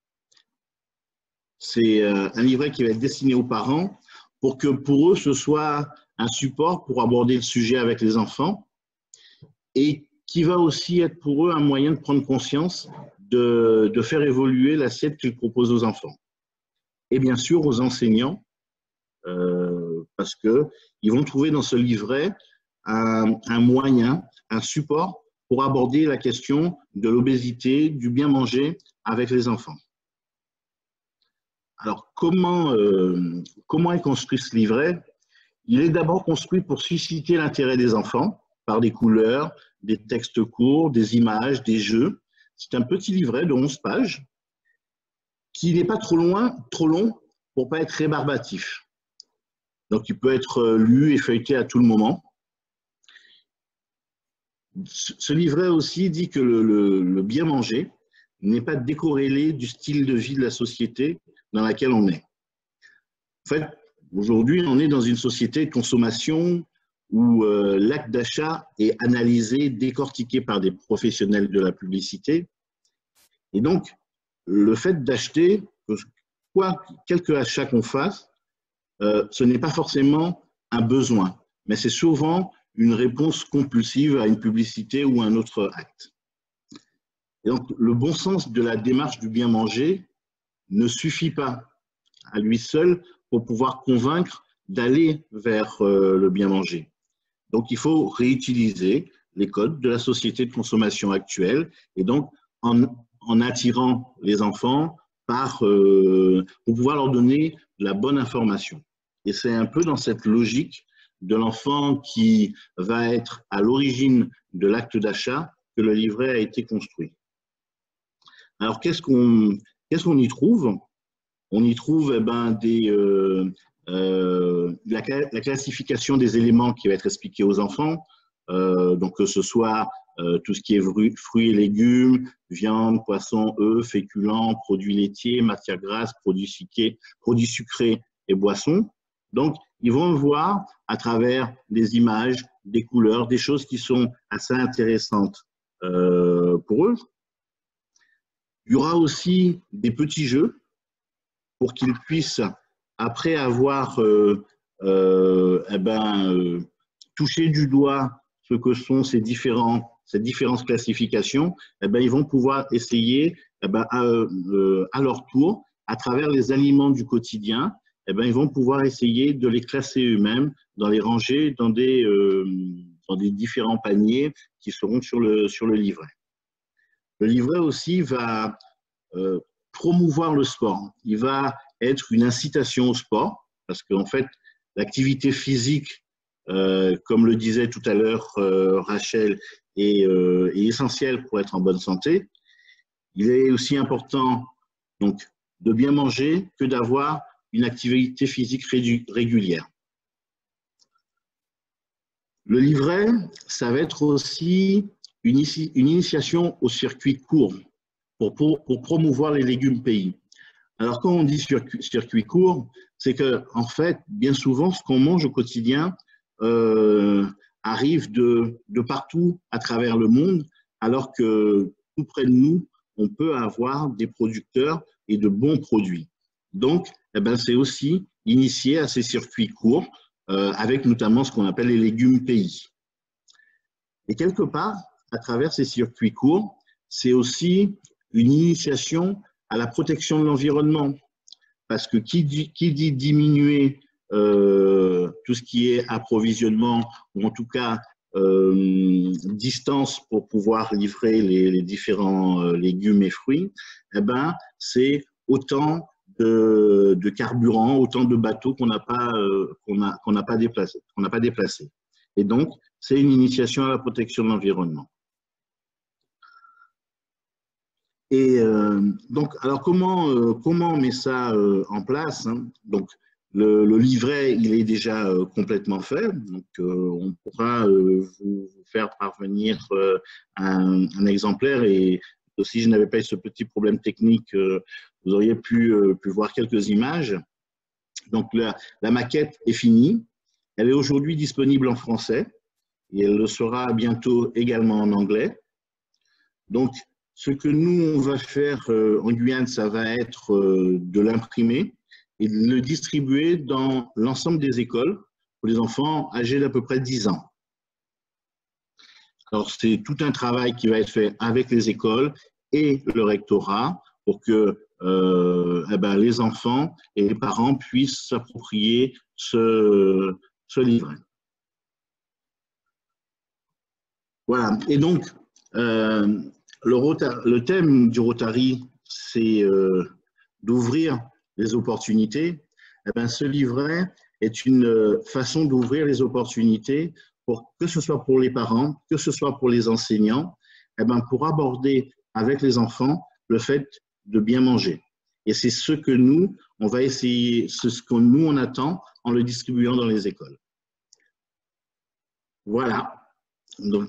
D: C'est un livret qui va être destiné aux parents pour que pour eux, ce soit un support pour aborder le sujet avec les enfants et qui va aussi être pour eux un moyen de prendre conscience de faire évoluer l'assiette qu'ils proposent aux enfants. Et bien sûr aux enseignants, parce qu'ils vont trouver dans ce livret un moyen, un support pour aborder la question de l'obésité, du bien manger avec les enfants. Alors, comment est construit ce livret? Il est d'abord construit pour susciter l'intérêt des enfants par des couleurs, des textes courts, des images, des jeux. C'est un petit livret de 11 pages qui n'est pas trop long pour ne pas être rébarbatif. Donc, il peut être lu et feuilleté à tout le moment. Ce livret aussi dit que le bien manger n'est pas décorrélé du style de vie de la société dans laquelle on est. En fait, aujourd'hui, on est dans une société de consommation où l'acte d'achat est analysé, décortiqué par des professionnels de la publicité. Et donc, le fait d'acheter, quelque achat qu'on fasse, ce n'est pas forcément un besoin, mais c'est souvent une réponse compulsive à une publicité ou un autre acte. Et donc, le bon sens de la démarche du bien manger ne suffit pas à lui seul pour pouvoir convaincre d'aller vers le bien manger. Donc, il faut réutiliser les codes de la société de consommation actuelle et donc en attirant les enfants pour pouvoir leur donner la bonne information. Et c'est un peu dans cette logique de l'enfant qui va être à l'origine de l'acte d'achat que le livret a été construit. Alors, qu'est-ce qu'on y trouve? On y trouve la classification des éléments qui va être expliquée aux enfants, donc que ce soit tout ce qui est fruits et légumes, viande, poisson, œufs, féculents, produits laitiers, matières grasses, produits sucrés et boissons. Donc, ils vont le voir à travers des images, des couleurs, des choses qui sont assez intéressantes pour eux. Il y aura aussi des petits jeux pour qu'ils puissent, après avoir touché du doigt ce que sont ces différents cette différente classification, eh ben, ils vont pouvoir essayer eh ben, à leur tour, à travers les aliments du quotidien, eh ben, ils vont pouvoir essayer de les classer eux-mêmes, dans les ranger dans des différents paniers qui seront sur le livret. Le livret aussi va promouvoir le sport. Il va être une incitation au sport, parce qu'en fait, l'activité physique, comme le disait tout à l'heure Rachel, est essentielle pour être en bonne santé. Il est aussi important donc, de bien manger que d'avoir une activité physique régulière. Le livret, ça va être aussi une initiation au circuit court pour promouvoir les légumes pays. Alors, quand on dit circuit court, c'est que, en fait, bien souvent, ce qu'on mange au quotidien arrive de partout à travers le monde, alors que tout près de nous, on peut avoir des producteurs et de bons produits. Donc, eh ben, c'est aussi initié à ces circuits courts, avec notamment ce qu'on appelle les légumes pays. Et quelque part, à travers ces circuits courts, c'est aussi une initiation à la protection de l'environnement. Parce que qui dit diminuer tout ce qui est approvisionnement, ou en tout cas distance pour pouvoir livrer les différents légumes et fruits, eh ben, c'est autant de carburant, autant de bateaux qu'on n'a pas déplacés. Et donc, c'est une initiation à la protection de l'environnement. Et donc, alors comment on met ça en place, hein? Donc, le livret, il est déjà complètement fait. Donc, on pourra vous faire parvenir un exemplaire. Et si je n'avais pas eu ce petit problème technique, vous auriez pu voir quelques images. Donc, la maquette est finie. Elle est aujourd'hui disponible en français et elle le sera bientôt également en anglais. Donc, ce que nous, on va faire en Guyane, ça va être de l'imprimer et de le distribuer dans l'ensemble des écoles pour les enfants âgés d'à peu près 10 ans. Alors, c'est tout un travail qui va être fait avec les écoles et le rectorat pour que eh ben, les enfants et les parents puissent s'approprier ce livret. Voilà. Et donc, le thème du Rotary, c'est d'ouvrir les opportunités. Eh bien, ce livret est une façon d'ouvrir les opportunités, que ce soit pour les parents, que ce soit pour les enseignants, eh bien, pour aborder avec les enfants le fait de bien manger. Et c'est ce que nous, on va essayer, ce que nous, on attend en le distribuant dans les écoles. Voilà. Donc,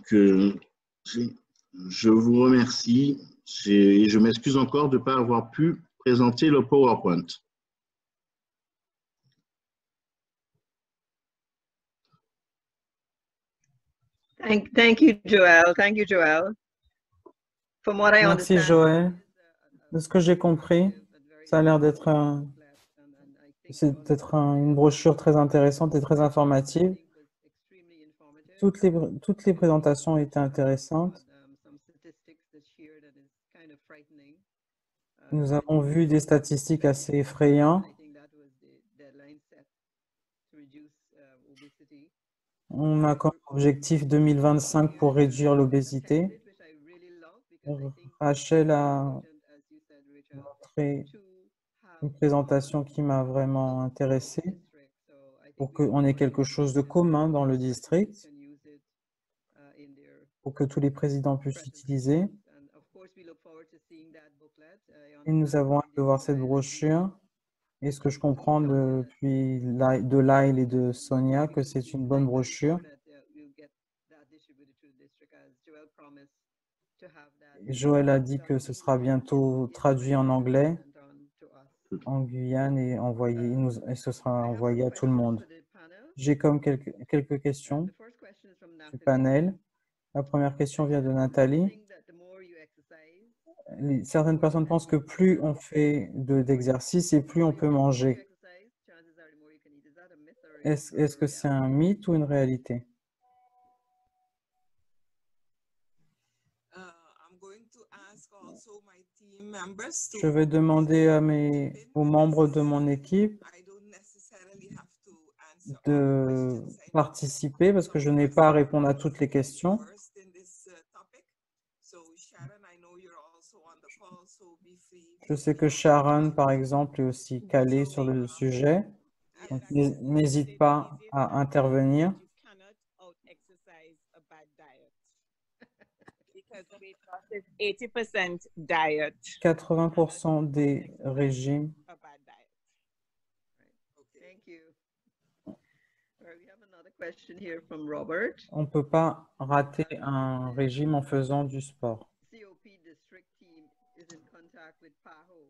D: je vous remercie et je m'excuse encore de ne pas avoir pu présenter le PowerPoint.
C: Thank you, Joël. Thank you, Joël. From what I
A: Merci,
C: understand,
A: Joël. De ce que j'ai compris, ça a l'air d'être une brochure très intéressante et très informative. Toutes les présentations étaient intéressantes. Nous avons vu des statistiques assez effrayantes. On a comme objectif 2025 pour réduire l'obésité. Rachel a montré une présentation qui m'a vraiment intéressé pour qu'on ait quelque chose de commun dans le district, pour que tous les présidents puissent l'utiliser. Et nous avons hâte de voir cette brochure. Et ce que je comprends depuis de Lyle et de Sonia, que c'est une bonne brochure. Joël a dit que ce sera bientôt traduit en anglais, en Guyane, et ce sera envoyé à tout le monde. J'ai comme quelques questions du panel. La première question vient de Nathalie. Certaines personnes pensent que plus on fait d'exercice et plus on peut manger. Est-ce que c'est un mythe ou une réalité? Je vais demander aux membres de mon équipe de participer parce que je n'ai pas à répondre à toutes les questions. Je sais que Sharon, par exemple, est aussi calée sur le sujet. Donc, n'hésite pas à intervenir.
E: Because weight loss is 80% diet.
A: 80% des régimes.
E: A bad diet.
C: Thank you. We have another question here from Robert.
A: On ne peut pas rater un régime en faisant du sport.
C: COP district team is in contact with PAHO.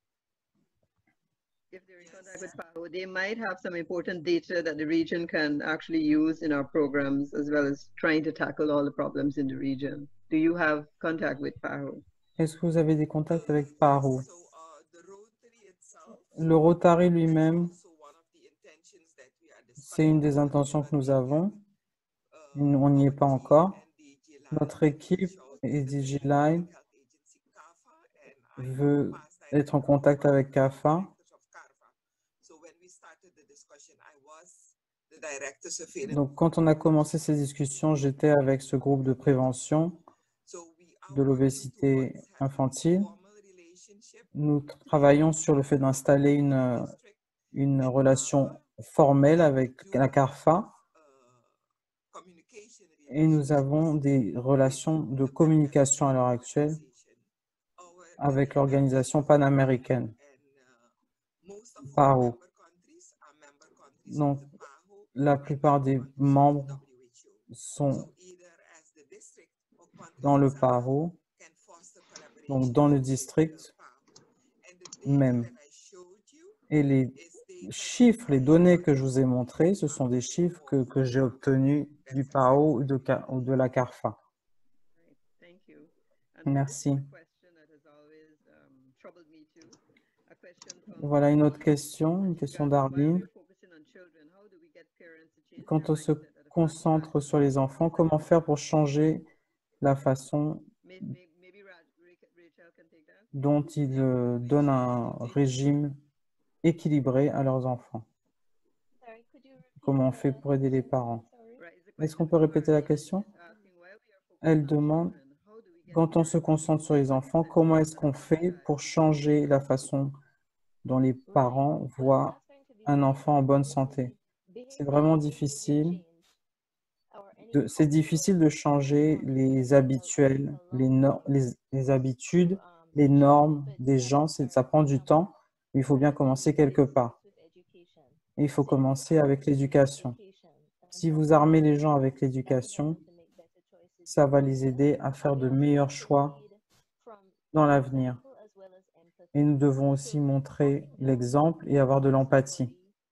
C: If they're in contact with PAHO, they might have some important data that the region can actually use in our programs, as well as trying to tackle all the problems in the region. Do you have contact with PAHO?
A: Est-ce que vous avez des contacts avec PAHO? Le Rotary lui-même, c'est une des intentions que nous avons. On n'y est pas encore. Notre équipe SDG Line veut être en contact avec CAFA. Donc, quand on a commencé ces discussions, j'étais avec ce groupe de prévention de l'obésité infantile. Nous travaillons sur le fait d'installer une relation formelle avec la CARFA et nous avons des relations de communication à l'heure actuelle avec l'organisation panaméricaine, PAHO. Donc, la plupart des membres sont dans le PAHO, donc dans le district même. Et les chiffres, les données que je vous ai montrées, ce sont des chiffres que j'ai obtenus du PAHO ou de la CARFA. Merci. Voilà une autre question, une question d'Arlene. Quand on se concentre sur les enfants, comment faire pour changer la façon dont ils donnent un régime équilibré à leurs enfants? Comment on fait pour aider les parents? Est-ce qu'on peut répéter la question? Elle demande, quand on se concentre sur les enfants, comment est-ce qu'on fait pour changer la façon dont les parents voient un enfant en bonne santé? C'est vraiment difficile. C'est difficile de changer les habituels, les habitudes, les normes des gens. Ça prend du temps, mais il faut bien commencer quelque part. Et il faut commencer avec l'éducation. Si vous armez les gens avec l'éducation, ça va les aider à faire de meilleurs choix dans l'avenir. Et nous devons aussi montrer l'exemple et avoir de l'empathie.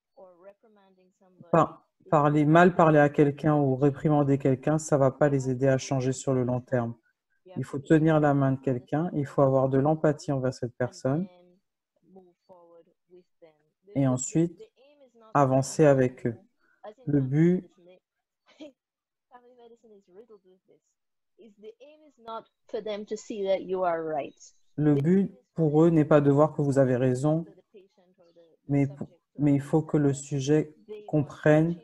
A: Mal parler à quelqu'un ou réprimander quelqu'un, ça ne va pas les aider à changer sur le long terme. Il faut tenir la main de quelqu'un, il faut avoir de l'empathie envers cette personne et ensuite avancer avec eux. Le but, pour eux n'est pas de voir que vous avez raison, mais il faut que le sujet comprenne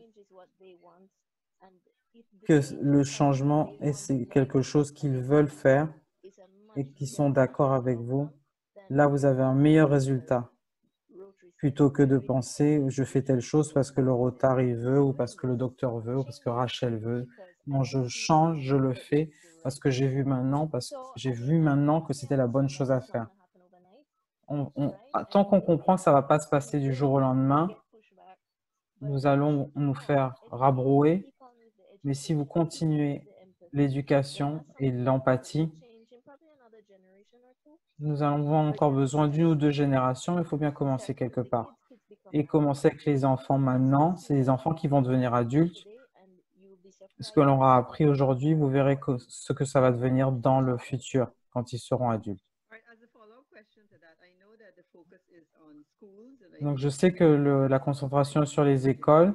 A: que le changement c'est quelque chose qu'ils veulent faire et qu'ils sont d'accord avec vous. Là, vous avez un meilleur résultat plutôt que de penser je fais telle chose parce que le Rotary veut ou parce que le docteur veut ou parce que Rachel veut. Non, je change, je le fais parce que j'ai vu maintenant que c'était la bonne chose à faire. Tant qu'on comprend que ça ne va pas se passer du jour au lendemain, nous allons nous faire rabrouer. Mais si vous continuez l'éducation et l'empathie, nous avons encore besoin d'une ou deux générations, mais il faut bien commencer quelque part. Et commencer avec les enfants maintenant, c'est les enfants qui vont devenir adultes. Ce que l'on aura appris aujourd'hui, vous verrez ce que ça va devenir dans le futur, quand ils seront adultes. Donc, je sais que la concentration sur les écoles,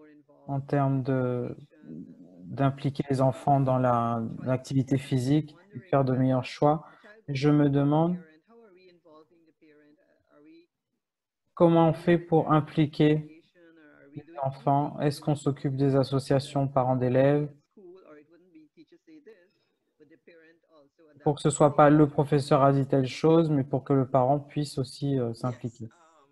A: en termes d'impliquer les enfants dans l'activité physique, et faire de meilleurs choix. Je me demande comment on fait pour impliquer les enfants. Est-ce qu'on s'occupe des associations parents d'élèves pour que ce ne soit pas le professeur a dit telle chose, mais pour que le parent puisse aussi s'impliquer.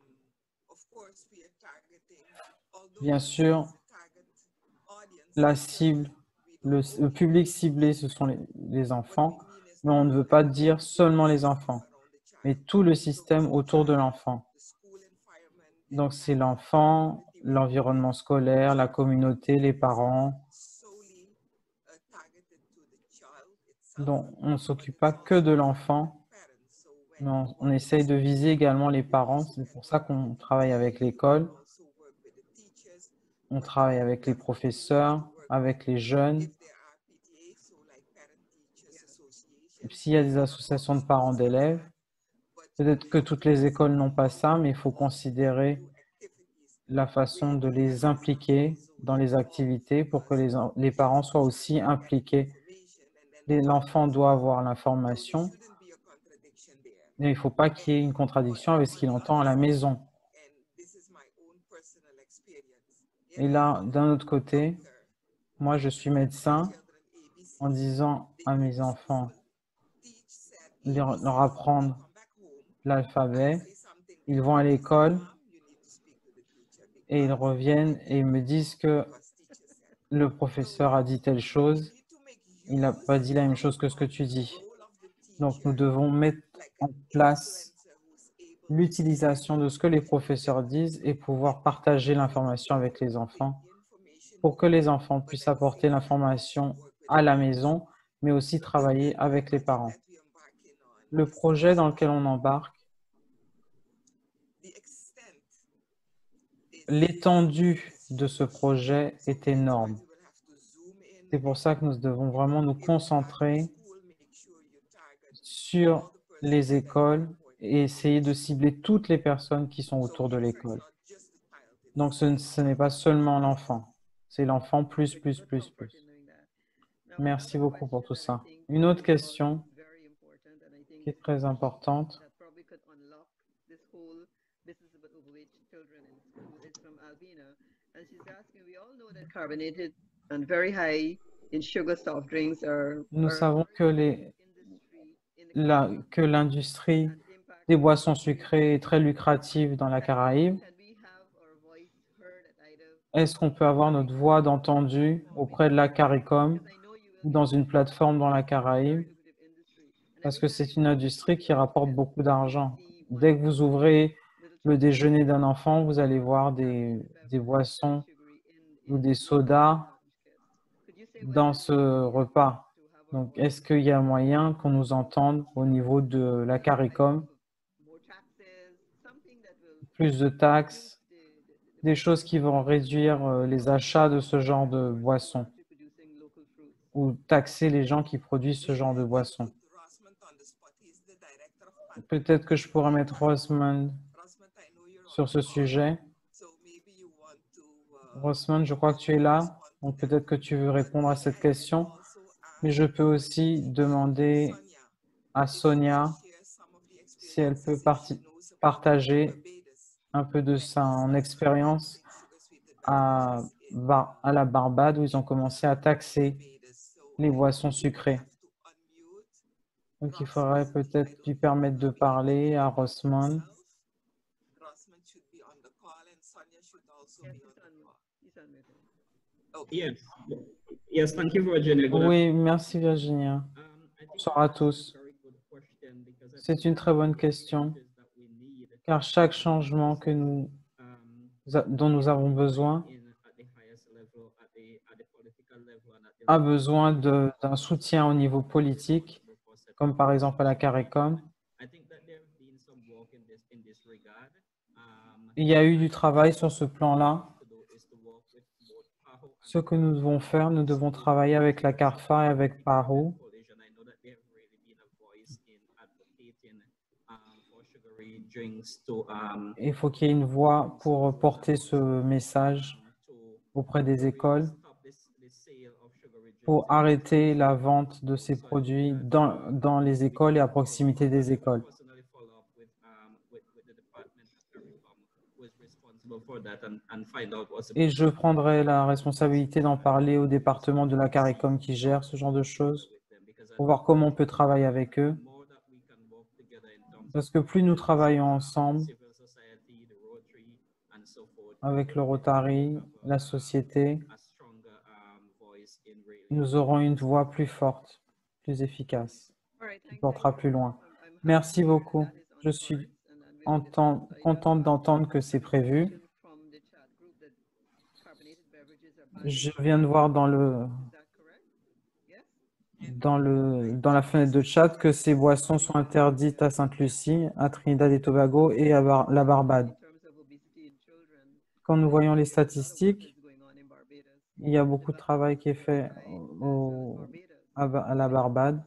A: Bien sûr, la cible, le public ciblé, ce sont les enfants, mais on ne veut pas dire seulement les enfants, mais tout le système autour de l'enfant. Donc, c'est l'enfant, l'environnement scolaire, la communauté, les parents. Donc, on ne s'occupe pas que de l'enfant, mais on essaye de viser également les parents. C'est pour ça qu'on travaille avec l'école, on travaille avec les professeurs, avec les jeunes. S'il y a des associations de parents d'élèves, peut-être que toutes les écoles n'ont pas ça, mais il faut considérer la façon de les impliquer dans les activités pour que les parents soient aussi impliqués. L'enfant doit avoir l'information, mais il ne faut pas qu'il y ait une contradiction avec ce qu'il entend à la maison. Et là, d'un autre côté, moi, je suis médecin en disant à mes enfants, leur apprendre l'alphabet, ils vont à l'école et ils reviennent et ils me disent que le professeur a dit telle chose, il n'a pas dit la même chose que ce que tu dis. Donc, nous devons mettre en place l'utilisation de ce que les professeurs disent et pouvoir partager l'information avec les enfants pour que les enfants puissent apporter l'information à la maison, mais aussi travailler avec les parents. Le projet dans lequel on embarque, l'étendue de ce projet est énorme. C'est pour ça que nous devons vraiment nous concentrer sur les écoles et essayer de cibler toutes les personnes qui sont autour de l'école. Donc, ce n'est pas seulement l'enfant, c'est l'enfant plus, plus, plus, plus. Merci beaucoup pour tout ça. Une autre question qui est très importante. Nous savons que l'industrie des boissons sucrées est très lucrative dans la Caraïbe. Est-ce qu'on peut avoir notre voix d'entendu auprès de la CARICOM ou dans une plateforme dans la Caraïbe? Parce que c'est une industrie qui rapporte beaucoup d'argent. Dès que vous ouvrez le déjeuner d'un enfant, vous allez voir des boissons ou des sodas dans ce repas. Donc, est-ce qu'il y a moyen qu'on nous entende au niveau de la CARICOM? Plus de taxes, des choses qui vont réduire les achats de ce genre de boissons ou taxer les gens qui produisent ce genre de boissons. Peut-être que je pourrais mettre Rosamund sur ce sujet. Rosamund, je crois que tu es là, donc peut-être que tu veux répondre à cette question. Mais je peux aussi demander à Sonia si elle peut partager un peu de son expérience à la Barbade où ils ont commencé à taxer les boissons sucrées. Donc, il faudrait peut-être lui permettre de parler à Rosamund.
G: Yes, thank you, Virginia.
A: Oui, merci Virginia. Bonsoir à tous. C'est une très bonne question, car chaque changement dont nous avons besoin a besoin d'un soutien au niveau politique, comme par exemple à la CARICOM. Il y a eu du travail sur ce plan-là. Ce que nous devons faire, nous devons travailler avec la CARFA et avec PAHO. Il faut qu'il y ait une voix pour porter ce message auprès des écoles pour arrêter la vente de ces produits dans les écoles et à proximité des écoles. Et je prendrai la responsabilité d'en parler au département de la CARICOM qui gère ce genre de choses, pour voir comment on peut travailler avec eux. Parce que plus nous travaillons ensemble, avec le Rotary, la société, nous aurons une voix plus forte, plus efficace, qui portera plus loin. Merci beaucoup. Je suis contente d'entendre que c'est prévu. Je viens de voir dans la fenêtre de chat que ces boissons sont interdites à Sainte-Lucie, à Trinidad et Tobago et à la Barbade. Quand nous voyons les statistiques, il y a beaucoup de travail qui est fait à la Barbade.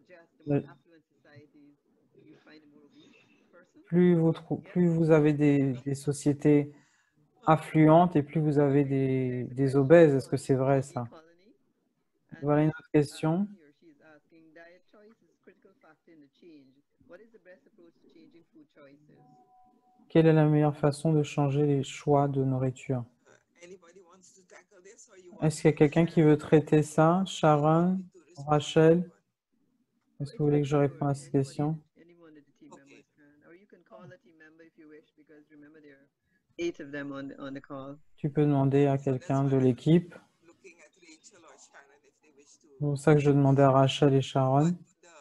A: Plus vous avez des sociétés affluentes et plus vous avez des obèses. Est-ce que c'est vrai ça? Voilà une autre question. Quelle est la meilleure façon de changer les choix de nourriture? Est-ce qu'il y a quelqu'un qui veut traiter ça? Sharon? Rachel? Est-ce que vous voulez que je réponde à cette question? Tu peux demander à quelqu'un de l'équipe. C'est pour ça que je demandais à Rachel et Sharon.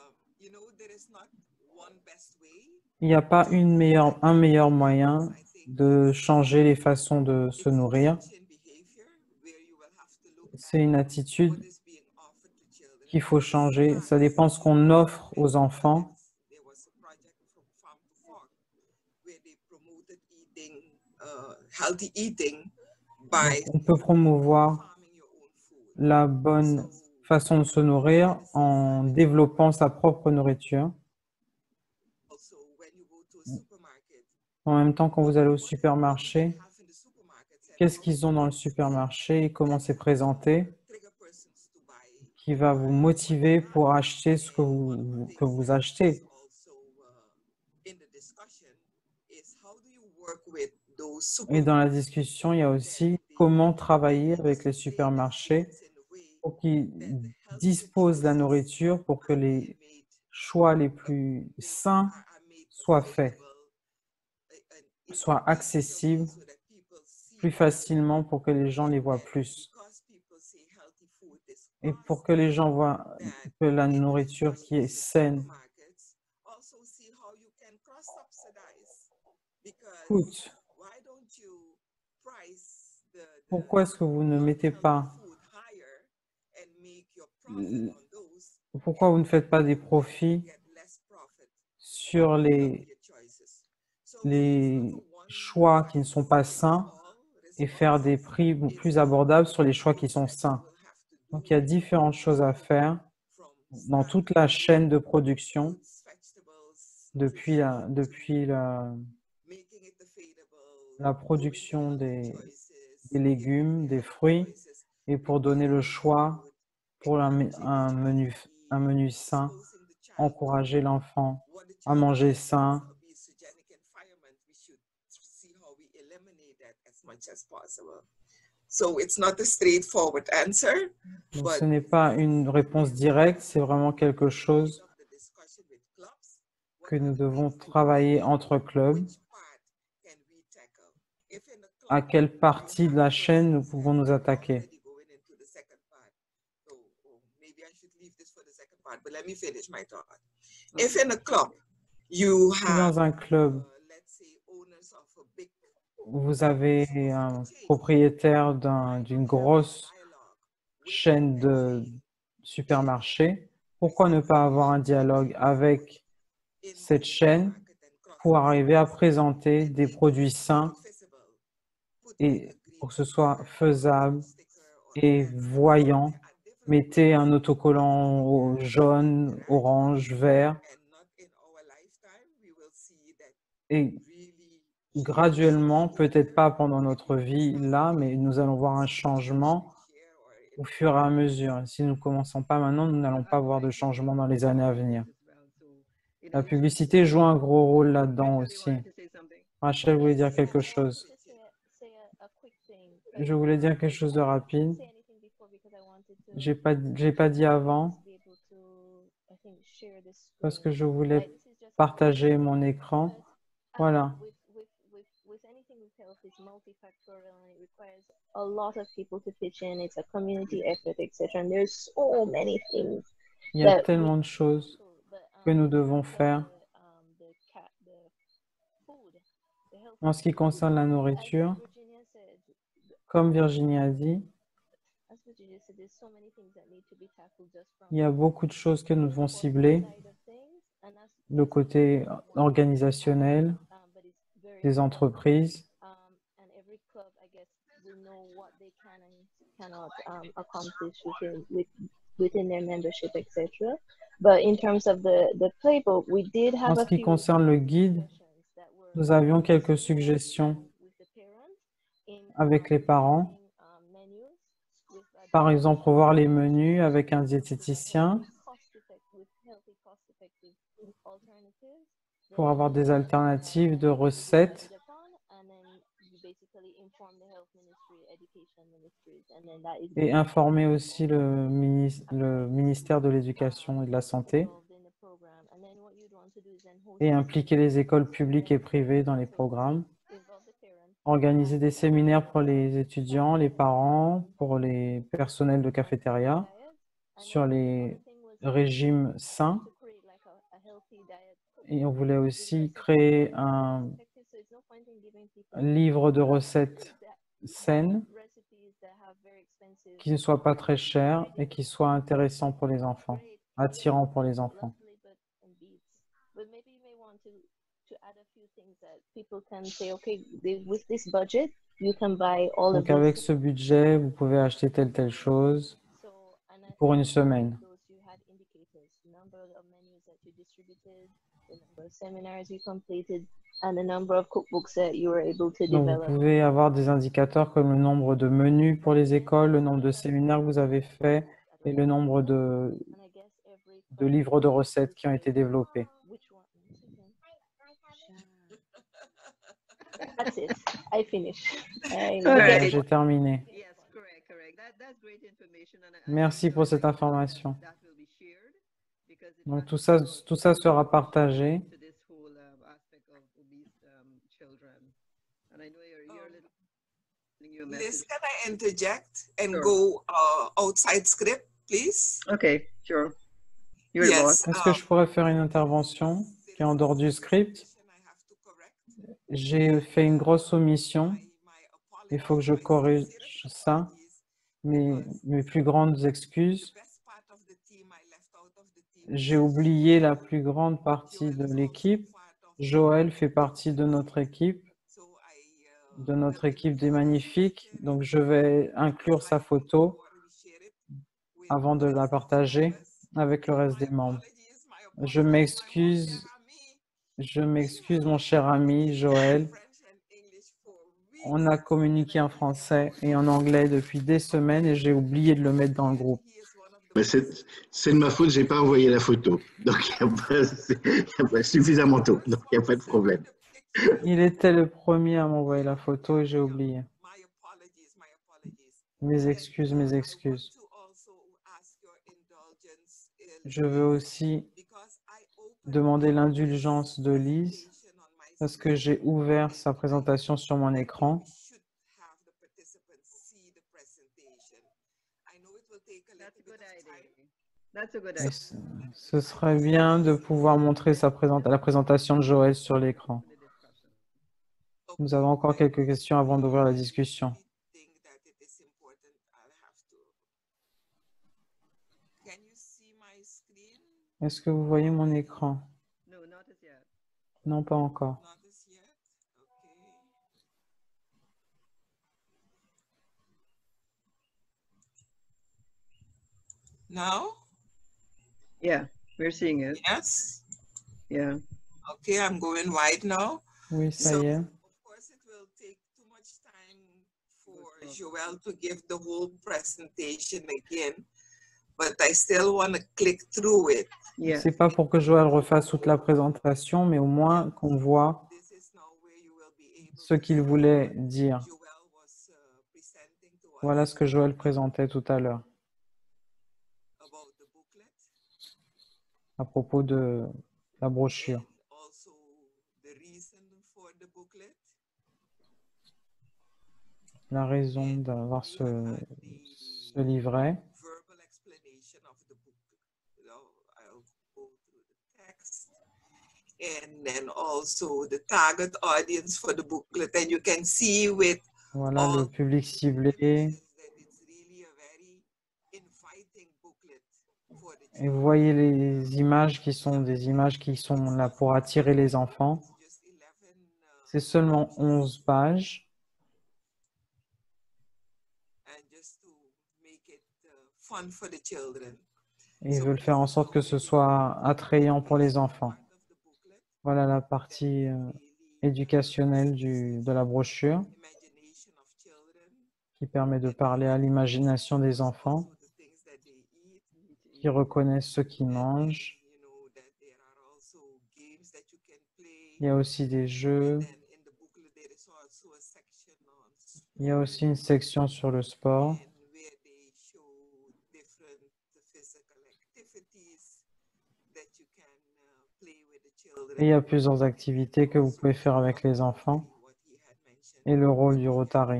A: Il n'y a pas un meilleur moyen de changer les façons de se nourrir. C'est une attitude qu'il faut changer. Ça dépend de ce qu'on offre aux enfants. Donc, on peut promouvoir la bonne façon de se nourrir en développant sa propre nourriture. En même temps, quand vous allez au supermarché, qu'est-ce qu'ils ont dans le supermarché et comment c'est présenté qui va vous motiver pour acheter ce que vous achetez. Et dans la discussion, il y a aussi comment travailler avec les supermarchés pour qu'ils disposent de la nourriture pour que les choix les plus sains soient faits, soient accessibles plus facilement pour que les gens les voient plus. Et pour que les gens voient que la nourriture qui est saine coûte. Pourquoi est-ce que vous ne mettez pas, pourquoi vous ne faites pas des profits sur les choix qui ne sont pas sains et faire des prix plus abordables sur les choix qui sont sains? Donc, il y a différentes choses à faire dans toute la chaîne de production, depuis la production des légumes, des fruits, et pour donner le choix pour un menu sain, encourager l'enfant à manger sain. Donc, ce n'est pas une réponse directe, c'est vraiment quelque chose que nous devons travailler entre clubs. À quelle partie de la chaîne nous pouvons nous attaquer? Si dans un club, vous avez un propriétaire d'une grosse chaîne de supermarchés, pourquoi ne pas avoir un dialogue avec cette chaîne pour arriver à présenter des produits sains et pour que ce soit faisable et voyant? Mettez un autocollant jaune, orange, vert et graduellement, peut-être pas pendant notre vie là, mais nous allons voir un changement au fur et à mesure. Si nous ne commençons pas maintenant, nous n'allons pas voir de changement dans les années à venir. La publicité joue un gros rôle là-dedans aussi. Rachel voulait dire quelque chose. Je voulais dire quelque chose de rapide. J'ai pas dit avant parce que je voulais partager mon écran. Voilà.
B: A lot of people to pitch in. It's a community effort, etc. And there's so many things.
A: Il y a tellement de choses que nous devons faire. En ce qui concerne la nourriture, comme Virginie a dit, il y a beaucoup de choses que nous devons cibler. Le côté organisationnel des entreprises.
B: Within their membership, etc. But in terms of the playbook, we did have
A: en ce qui concerne le guide, nous avions quelques suggestions avec les parents. Par exemple, revoir les menus avec un diététicien pour avoir des alternatives de recettes. Et informer aussi le ministère de l'Éducation et de la Santé et impliquer les écoles publiques et privées dans les programmes. Organiser des séminaires pour les étudiants, les parents, pour les personnels de cafétéria sur les régimes sains. Et on voulait aussi créer un livre de recettes saines qui ne soit pas très cher et qui soit intéressant pour les enfants, attirant pour les enfants. Donc avec ce budget, vous pouvez acheter telle chose pour une semaine. Donc vous pouvez avoir des indicateurs comme le nombre de menus pour les écoles, le nombre de séminaires que vous avez faits et le nombre de livres de recettes qui ont été développés.
B: That's it. I finished.
A: J'ai terminé. Merci pour cette information. Donc tout ça sera partagé.
H: Liz, can I interject and go outside script, please?
C: Okay, sure.
A: Est-ce que je pourrais faire une intervention qui est en dehors du script? J'ai fait une grosse omission. Il faut que je corrige ça. Mes plus grandes excuses. J'ai oublié la plus grande partie de l'équipe. Joël fait partie de notre équipe des magnifiques. Donc, je vais inclure sa photo avant de la partager avec le reste des membres. Je m'excuse, mon cher ami Joël. On a communiqué en français et en anglais depuis des semaines et j'ai oublié de le mettre dans le groupe.
D: Mais c'est de ma faute, je n'ai pas envoyé la photo. Donc, il n'y a pas suffisamment tôt. Donc, il n'y a pas de problème.
A: Il était le premier à m'envoyer la photo et j'ai oublié. Mes excuses, mes excuses. Je veux aussi demander l'indulgence de Lise parce que j'ai ouvert sa présentation sur mon écran. Et ce serait bien de pouvoir montrer la présentation de Joël sur l'écran. Nous avons encore quelques questions avant d'ouvrir la discussion. Est-ce que vous voyez mon écran? Non, pas encore.
H: Now?
C: Yeah, we're seeing it.
H: Yes.
C: Yeah.
H: Okay, I'm going wide now.
A: Oui, ça y est.
H: Of course, it will take too much time for Joel to give the whole presentation again, but I still want to click through it.
C: Yeah.
A: C'est pas pour que Joël refasse toute la présentation, mais au moins qu'on voit ce qu'il voulait dire. Voilà ce que Joël présentait tout à l'heure à propos de la brochure. La raison d'avoir ce livret.
H: And then also the target audience for the booklet, and you can see with
A: voilà le public ciblé. Et vous voyez les images qui sont des images qui sont là pour attirer les enfants. C'est seulement 11 pages. Et ils veulent faire en sorte que ce soit attrayant pour les enfants. Voilà la partie éducationnelle de la brochure qui permet de parler à l'imagination des enfants, qui reconnaissent ce qu'ils mangent. Il y a aussi des jeux. Il y a aussi une section sur le sport. Et il y a plusieurs activités que vous pouvez faire avec les enfants et le rôle du Rotary.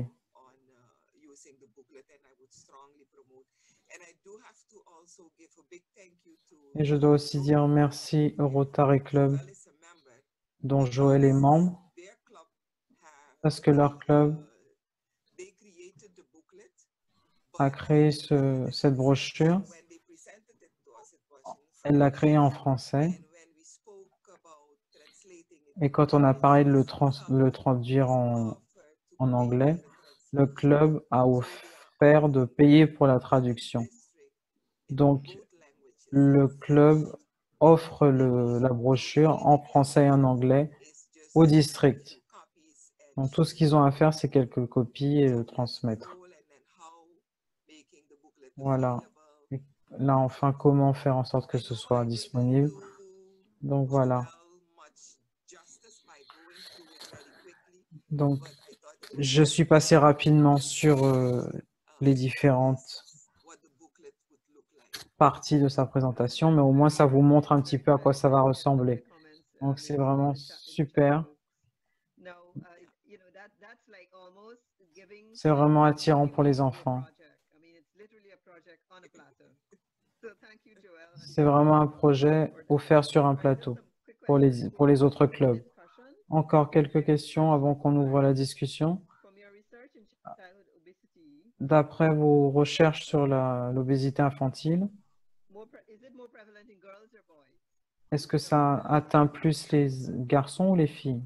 A: Et je dois aussi dire merci au Rotary Club dont Joël est membre parce que leur club a créé cette brochure. Elle l'a créée en français. Et quand on a parlé de le traduire en anglais, le club a offert de payer pour la traduction. Donc, le club offre la brochure en français et en anglais au district. Donc, tout ce qu'ils ont à faire, c'est quelques copies et le transmettre. Voilà. Et là, enfin, comment faire en sorte que ce soit disponible. Donc, voilà. Donc, je suis passé rapidement sur les différentes partie de sa présentation, mais au moins ça vous montre un petit peu à quoi ça va ressembler. Donc c'est vraiment super. C'est vraiment attirant pour les enfants. C'est vraiment un projet offert sur un plateau pour les autres clubs. Encore quelques questions avant qu'on ouvre la discussion. D'après vos recherches sur l'obésité infantile, est-ce que ça atteint plus les garçons ou les filles?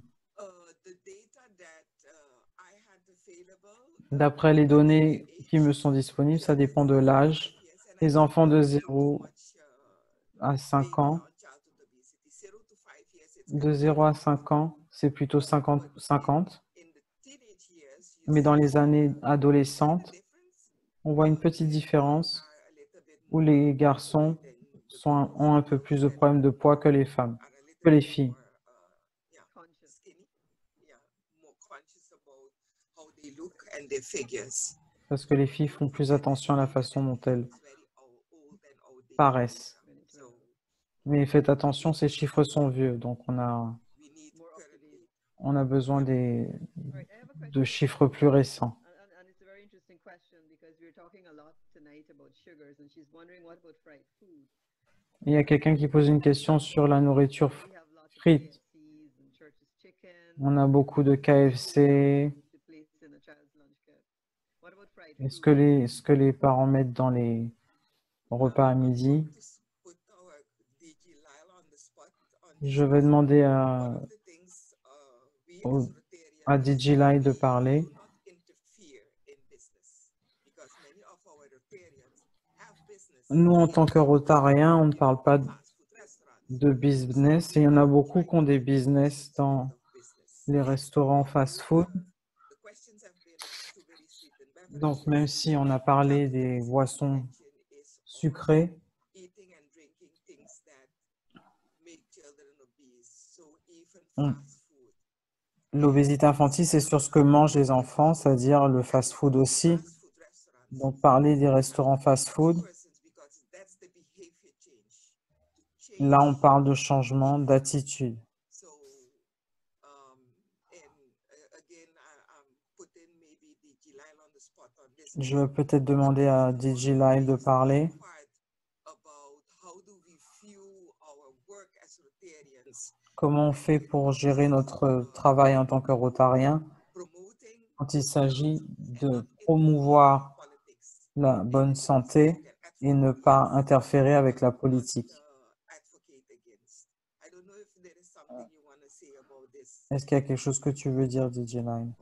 A: D'après les données qui me sont disponibles, ça dépend de l'âge. Les enfants de 0 à 5 ans, de 0 à 5 ans, c'est plutôt 50-50. Mais dans les années adolescentes, on voit une petite différence où les garçons ont un peu plus de problèmes de poids que les femmes, que les filles. Parce que les filles font plus attention à la façon dont elles paraissent. Mais faites attention, ces chiffres sont vieux, donc on a besoin de chiffres plus récents. Il y a quelqu'un qui pose une question sur la nourriture frite. On a beaucoup de KFC. Est-ce que les parents mettent dans les repas à midi? Je vais demander à DJ Lai de parler. Nous, en tant que Rotariens, on ne parle pas de business. Et il y en a beaucoup qui ont des business dans les restaurants fast-food. Donc, même si on a parlé des boissons sucrées, l'obésité infantile, c'est sur ce que mangent les enfants, c'est-à-dire le fast-food aussi. Donc, parler des restaurants fast-food, là, on parle de changement d'attitude. Je vais peut-être demander à DJ Lyle de parler. Comment on fait pour gérer notre travail en tant que rotarien quand il s'agit de promouvoir la bonne santé et ne pas interférer avec la politique? Est-ce qu'il y a quelque chose que tu veux dire, DJ Lyle?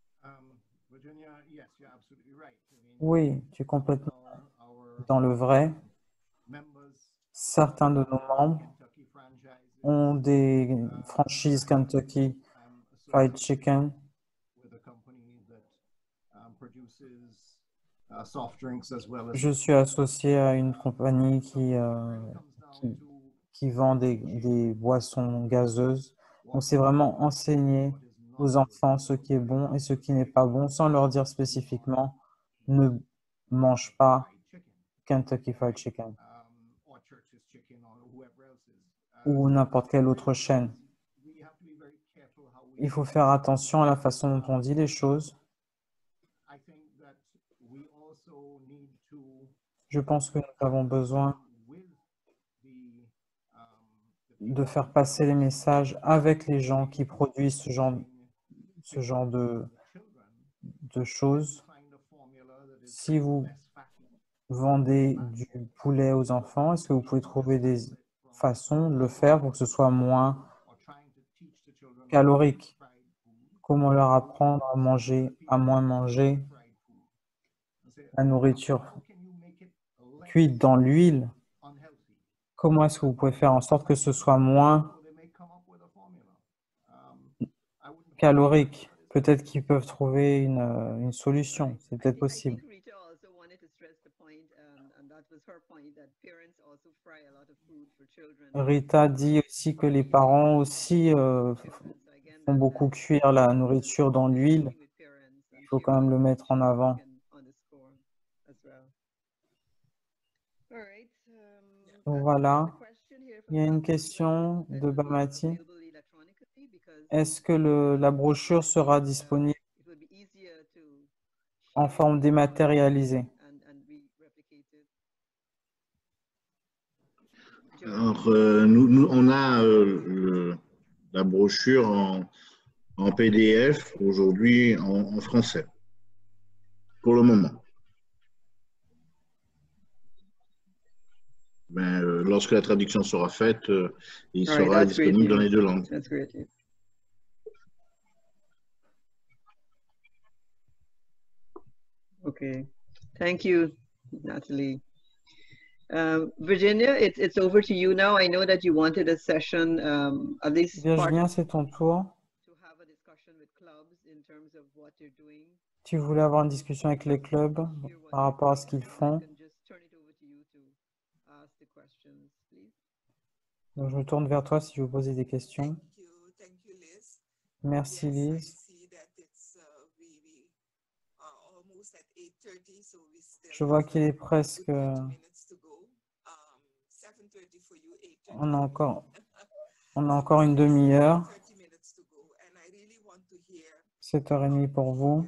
A: Oui, tu es complètement dans le vrai. Certains de nos membres ont des franchises Kentucky Fried Chicken. Je suis associé à une compagnie qui vend des boissons gazeuses. Donc, c'est vraiment enseigner aux enfants ce qui est bon et ce qui n'est pas bon, sans leur dire spécifiquement ne mange pas Kentucky Fried Chicken ou n'importe quelle autre chaîne. Il faut faire attention à la façon dont on dit les choses. Je pense que nous avons besoin de faire passer les messages avec les gens qui produisent ce genre de choses. Si vous vendez du poulet aux enfants, est-ce que vous pouvez trouver des façons de le faire pour que ce soit moins calorique? Comment leur apprendre à manger, à moins manger la nourriture cuite dans l'huile? Comment est-ce que vous pouvez faire en sorte que ce soit moins calorique? Peut-être qu'ils peuvent trouver une solution, c'est peut-être possible. Rita dit aussi que les parents aussi font beaucoup cuire la nourriture dans l'huile. Il faut quand même le mettre en avant. Voilà. Il y a une question de Bamati. Est-ce que la brochure sera disponible en forme dématérialisée?
D: Alors, on a la brochure en PDF aujourd'hui en français, pour le moment. Ben, lorsque la traduction sera faite, il sera disponible dans les deux langues.
C: Okay, thank you, Natalie. Virginia, it's over to you now. I know that you wanted a session, at least
A: Virginia, c'est ton tour. Tu voulais avoir une discussion avec les clubs par rapport à ce qu'ils font. Donc, je me tourne vers toi si je veux poser des questions. Merci, Liz. Je vois qu'il est presque... On a encore une demi-heure. 7h30 pour vous.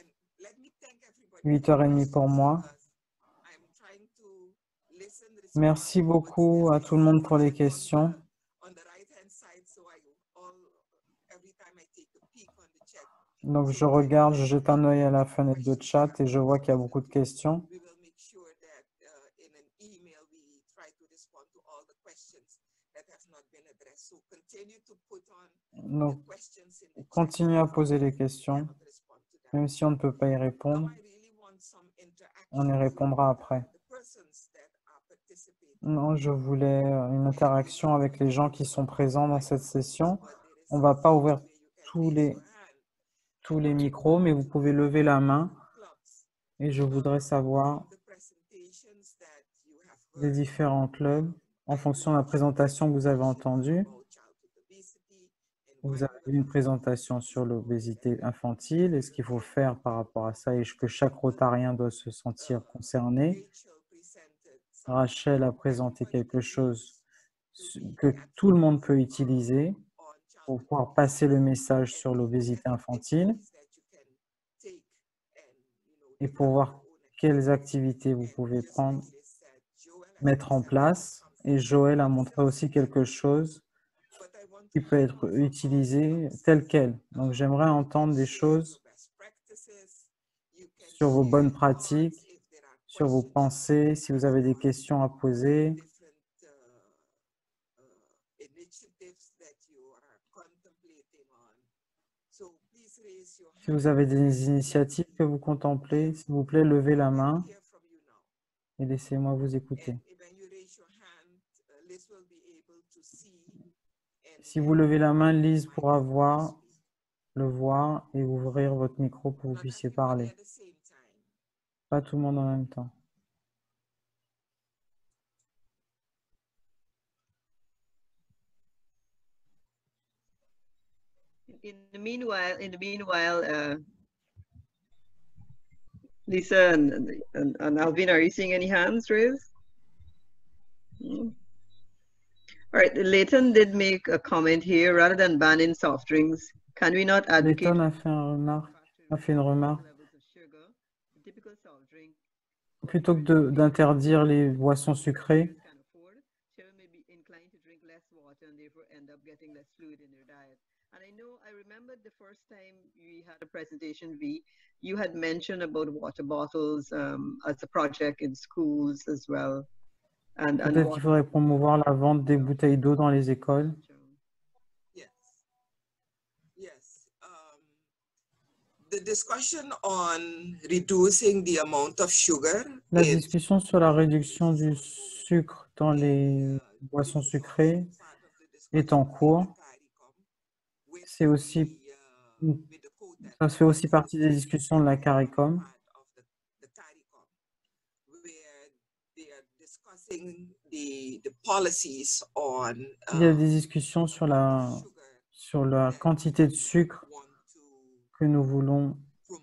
A: 8h30 pour moi. Merci beaucoup à tout le monde pour les questions. Donc, je regarde, je jette un œil à la fenêtre de chat et je vois qu'il y a beaucoup de questions. Donc, continuez à poser les questions. Même si on ne peut pas y répondre, on y répondra après. Non, je voulais une interaction avec les gens qui sont présents dans cette session. On ne va pas ouvrir tous les micros, mais vous pouvez lever la main Et je voudrais savoir les différents clubs en fonction de la présentation que vous avez entendue. Vous avez une présentation sur l'obésité infantile et ce qu'il faut faire par rapport à ça et que chaque rotarien doit se sentir concerné. Rachel a présenté quelque chose que tout le monde peut utiliser pour pouvoir passer le message sur l'obésité infantile et pour voir quelles activités vous pouvez prendre, mettre en place. Et Joël a montré aussi quelque chose qui peut être utilisé tel quel. Donc, j'aimerais entendre des choses sur vos bonnes pratiques, sur vos pensées, si vous avez des questions à poser. Si vous avez des initiatives que vous contemplez, s'il vous plaît, levez la main et laissez-moi vous écouter. Si vous levez la main, Lise pourra le voir et ouvrir votre micro pour que vous puissiez parler. Pas tout le monde en même temps.
C: In the meanwhile, Lisa and Alvin, are you seeing any hands raised? All right, Leighton did make a comment here. Rather than banning soft drinks, can we not advocate?
A: Leighton a fait une remarque. Plutôt que d'interdire les boissons sucrées,
C: and I remember the first time we had a presentation, you had mentioned about water bottles as a project in schools as well.
A: Peut-être qu'il faudrait promouvoir la vente des bouteilles d'eau dans les écoles. La discussion sur la réduction du sucre dans les boissons sucrées est en cours. C'est aussi, ça fait aussi partie des discussions de la CARICOM. Il y a des discussions sur la quantité de sucre que nous voulons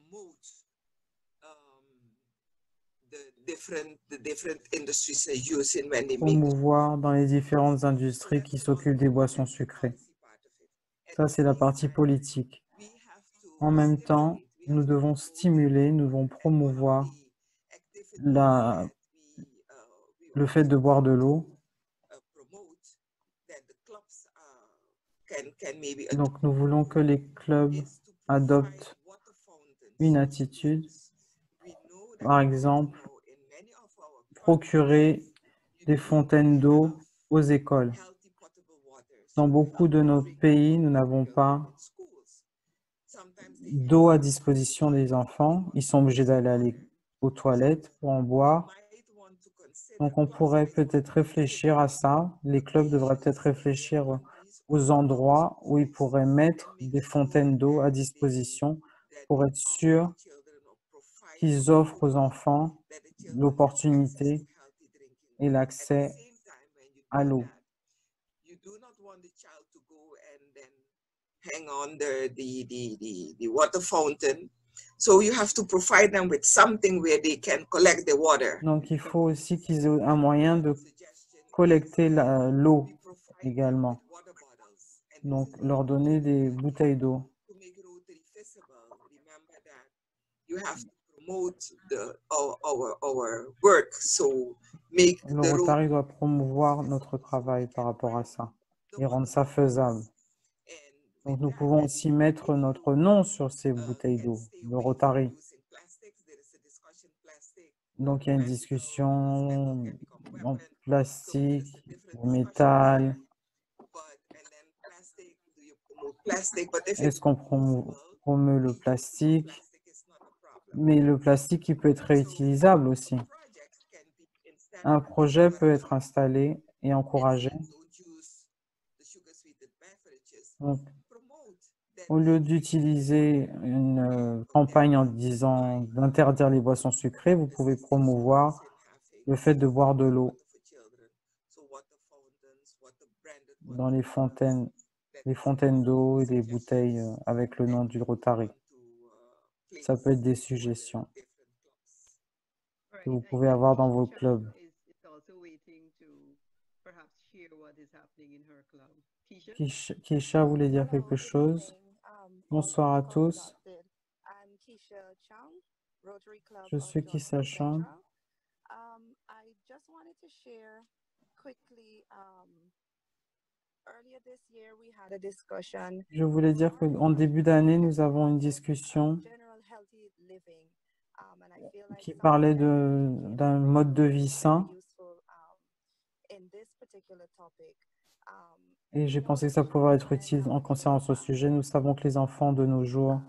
A: promouvoir dans les différentes industries qui s'occupent des boissons sucrées. Ça, c'est la partie politique. En même temps, nous devons stimuler, nous devons promouvoir le fait de boire de l'eau. Donc, nous voulons que les clubs adoptent une attitude, par exemple, procurer des fontaines d'eau aux écoles. Dans beaucoup de nos pays, nous n'avons pas d'eau à disposition des enfants. Ils sont obligés d'aller aux toilettes pour en boire. Donc, on pourrait peut-être réfléchir à ça. Les clubs devraient peut-être réfléchir aux endroits où ils pourraient mettre des fontaines d'eau à disposition pour être sûr qu'ils offrent aux enfants l'opportunité et l'accès à l'eau.
H: Hang on the water fountain. So you have to provide them with something where they can collect the water.
A: Donc, il faut aussi qu'ils aient un moyen de collecter l'eau également. Donc, leur donner des bouteilles d'eau. Le Rotary doit promouvoir notre travail par rapport à ça et rendre ça faisable. Donc, nous pouvons aussi mettre notre nom sur ces bouteilles d'eau, le Rotary. Donc, il y a une discussion en plastique, en métal. Est-ce qu'on promeut le plastique? Mais le plastique, il peut être réutilisable aussi. Un projet peut être installé et encouragé. Donc, Au lieu d'utiliser une campagne en disant d'interdire les boissons sucrées, vous pouvez promouvoir le fait de boire de l'eau dans les fontaines d'eau et les bouteilles avec le nom du Rotary. Ça peut être des suggestions que vous pouvez avoir dans vos clubs. Keisha voulait dire quelque chose. Bonsoir à tous. Je suis Keisha Chang. Je voulais dire qu'en début d'année, nous avons une discussion qui parlait d'un mode de vie sain. Et j'ai pensé que ça pourrait être utile en concernant ce sujet. Nous savons que les enfants de nos jours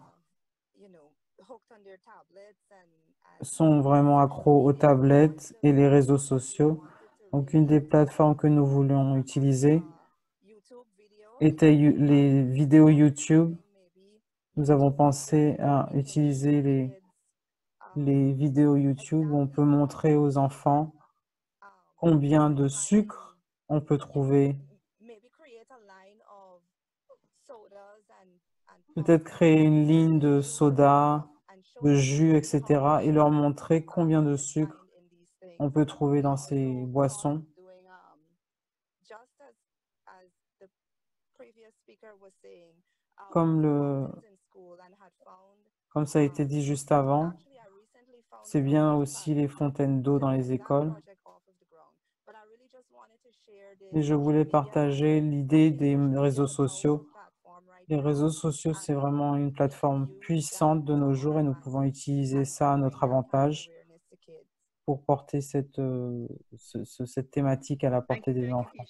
A: sont vraiment accros aux tablettes et les réseaux sociaux. Donc, une des plateformes que nous voulions utiliser était les vidéos YouTube. Nous avons pensé à utiliser les vidéos YouTube où on peut montrer aux enfants combien de sucre on peut trouver. Peut-être créer une ligne de soda, de jus, etc. et leur montrer combien de sucre on peut trouver dans ces boissons. Comme ça a été dit juste avant, c'est bien aussi les fontaines d'eau dans les écoles. Et je voulais partager l'idée des réseaux sociaux. Les réseaux sociaux, c'est vraiment une plateforme puissante de nos jours et nous pouvons utiliser ça à notre avantage pour porter cette thématique à la portée des enfants.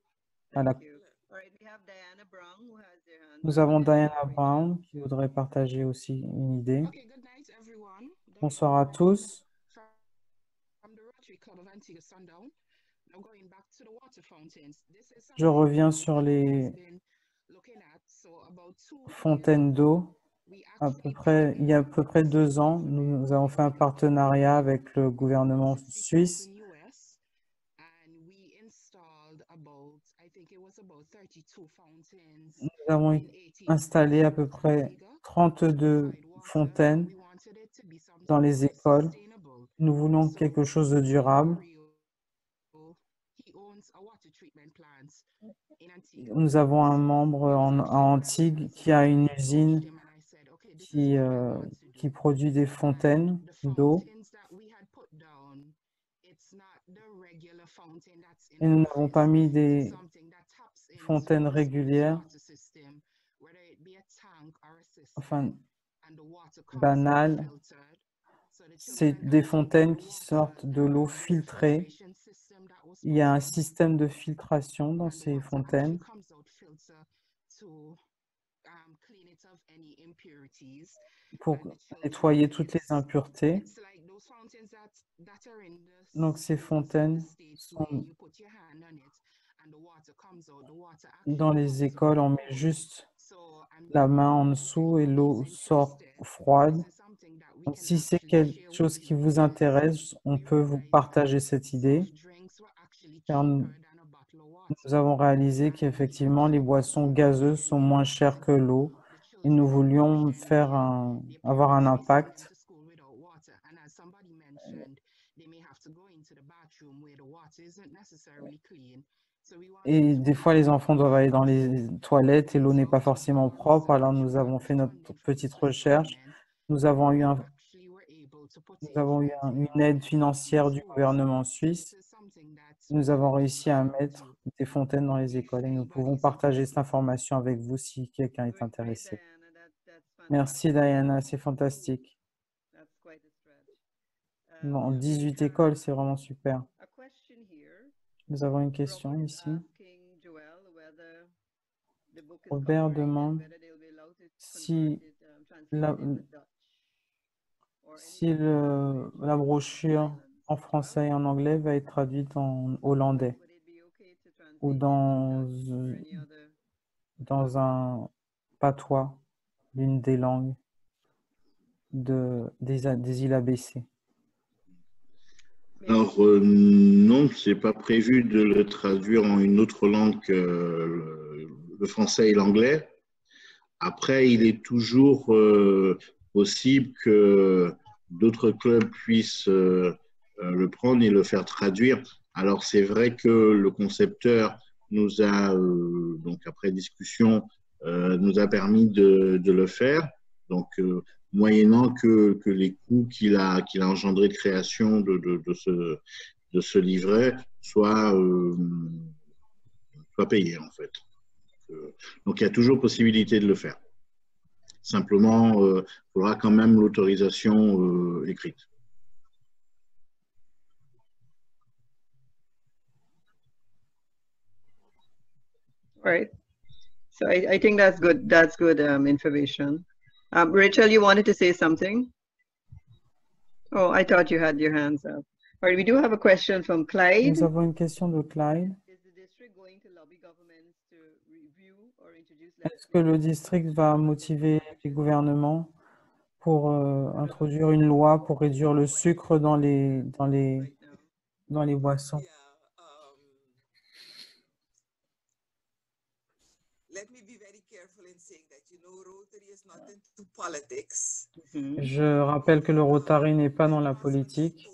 A: Nous avons Diana Brown qui voudrait partager aussi une idée. Bonsoir à tous. Je reviens sur les fontaines d'eau. Il y a à peu près 2 ans, nous avons fait un partenariat avec le gouvernement suisse. Nous avons installé à peu près 32 fontaines dans les écoles. Nous voulons quelque chose de durable. Nous avons un membre à Antigues qui a une usine qui produit des fontaines d'eau. Et nous n'avons pas mis des fontaines régulières, enfin banales. C'est des fontaines qui sortent de l'eau filtrée. Il y a un système de filtration dans ces fontaines pour nettoyer toutes les impuretés. Donc ces fontaines sont dans les écoles, on met juste la main en dessous et l'eau sort froide. Donc, si c'est quelque chose qui vous intéresse, on peut vous partager cette idée. Car nous avons réalisé qu'effectivement, les boissons gazeuses sont moins chères que l'eau et nous voulions avoir un impact. Et des fois, les enfants doivent aller dans les toilettes et l'eau n'est pas forcément propre. Alors, nous avons fait notre petite recherche. Nous avons eu une aide financière du gouvernement suisse. Nous avons réussi à mettre des fontaines dans les écoles et nous pouvons partager cette information avec vous si quelqu'un est intéressé. Merci Diana, c'est fantastique. Dans 18 écoles, c'est vraiment super. Nous avons une question ici. Robert demande si la brochure en français et en anglais va être traduite en hollandais ou dans un patois. l'une des langues des îles ABC.
D: Alors, non, c'est pas prévu de le traduire en une autre langue que le français et l'anglais. Après, il est toujours possible que d'autres clubs puissent le prendre et le faire traduire. Alors, c'est vrai que le concepteur nous a, donc après discussion, nous a permis de le faire. Donc, moyennant que les coûts qu'il a engendrés de création de ce livret soient payés, en fait. Donc, il y a toujours possibilité de le faire. Simplement, il faudra quand même l'autorisation écrite.
C: Right. So I think that's good. That's good information. Rachel, you wanted to say something? Oh, I thought you had your hands up. All right, we do have a question from Clyde.
A: Nous avons une question de Clyde. Est-ce que le district va motiver les gouvernements pour introduire une loi pour réduire le sucre dans les boissons?
H: Let me be very careful in saying that, you know, Rotary is not into politics.
A: Je rappelle que le Rotary n'est pas dans la politique.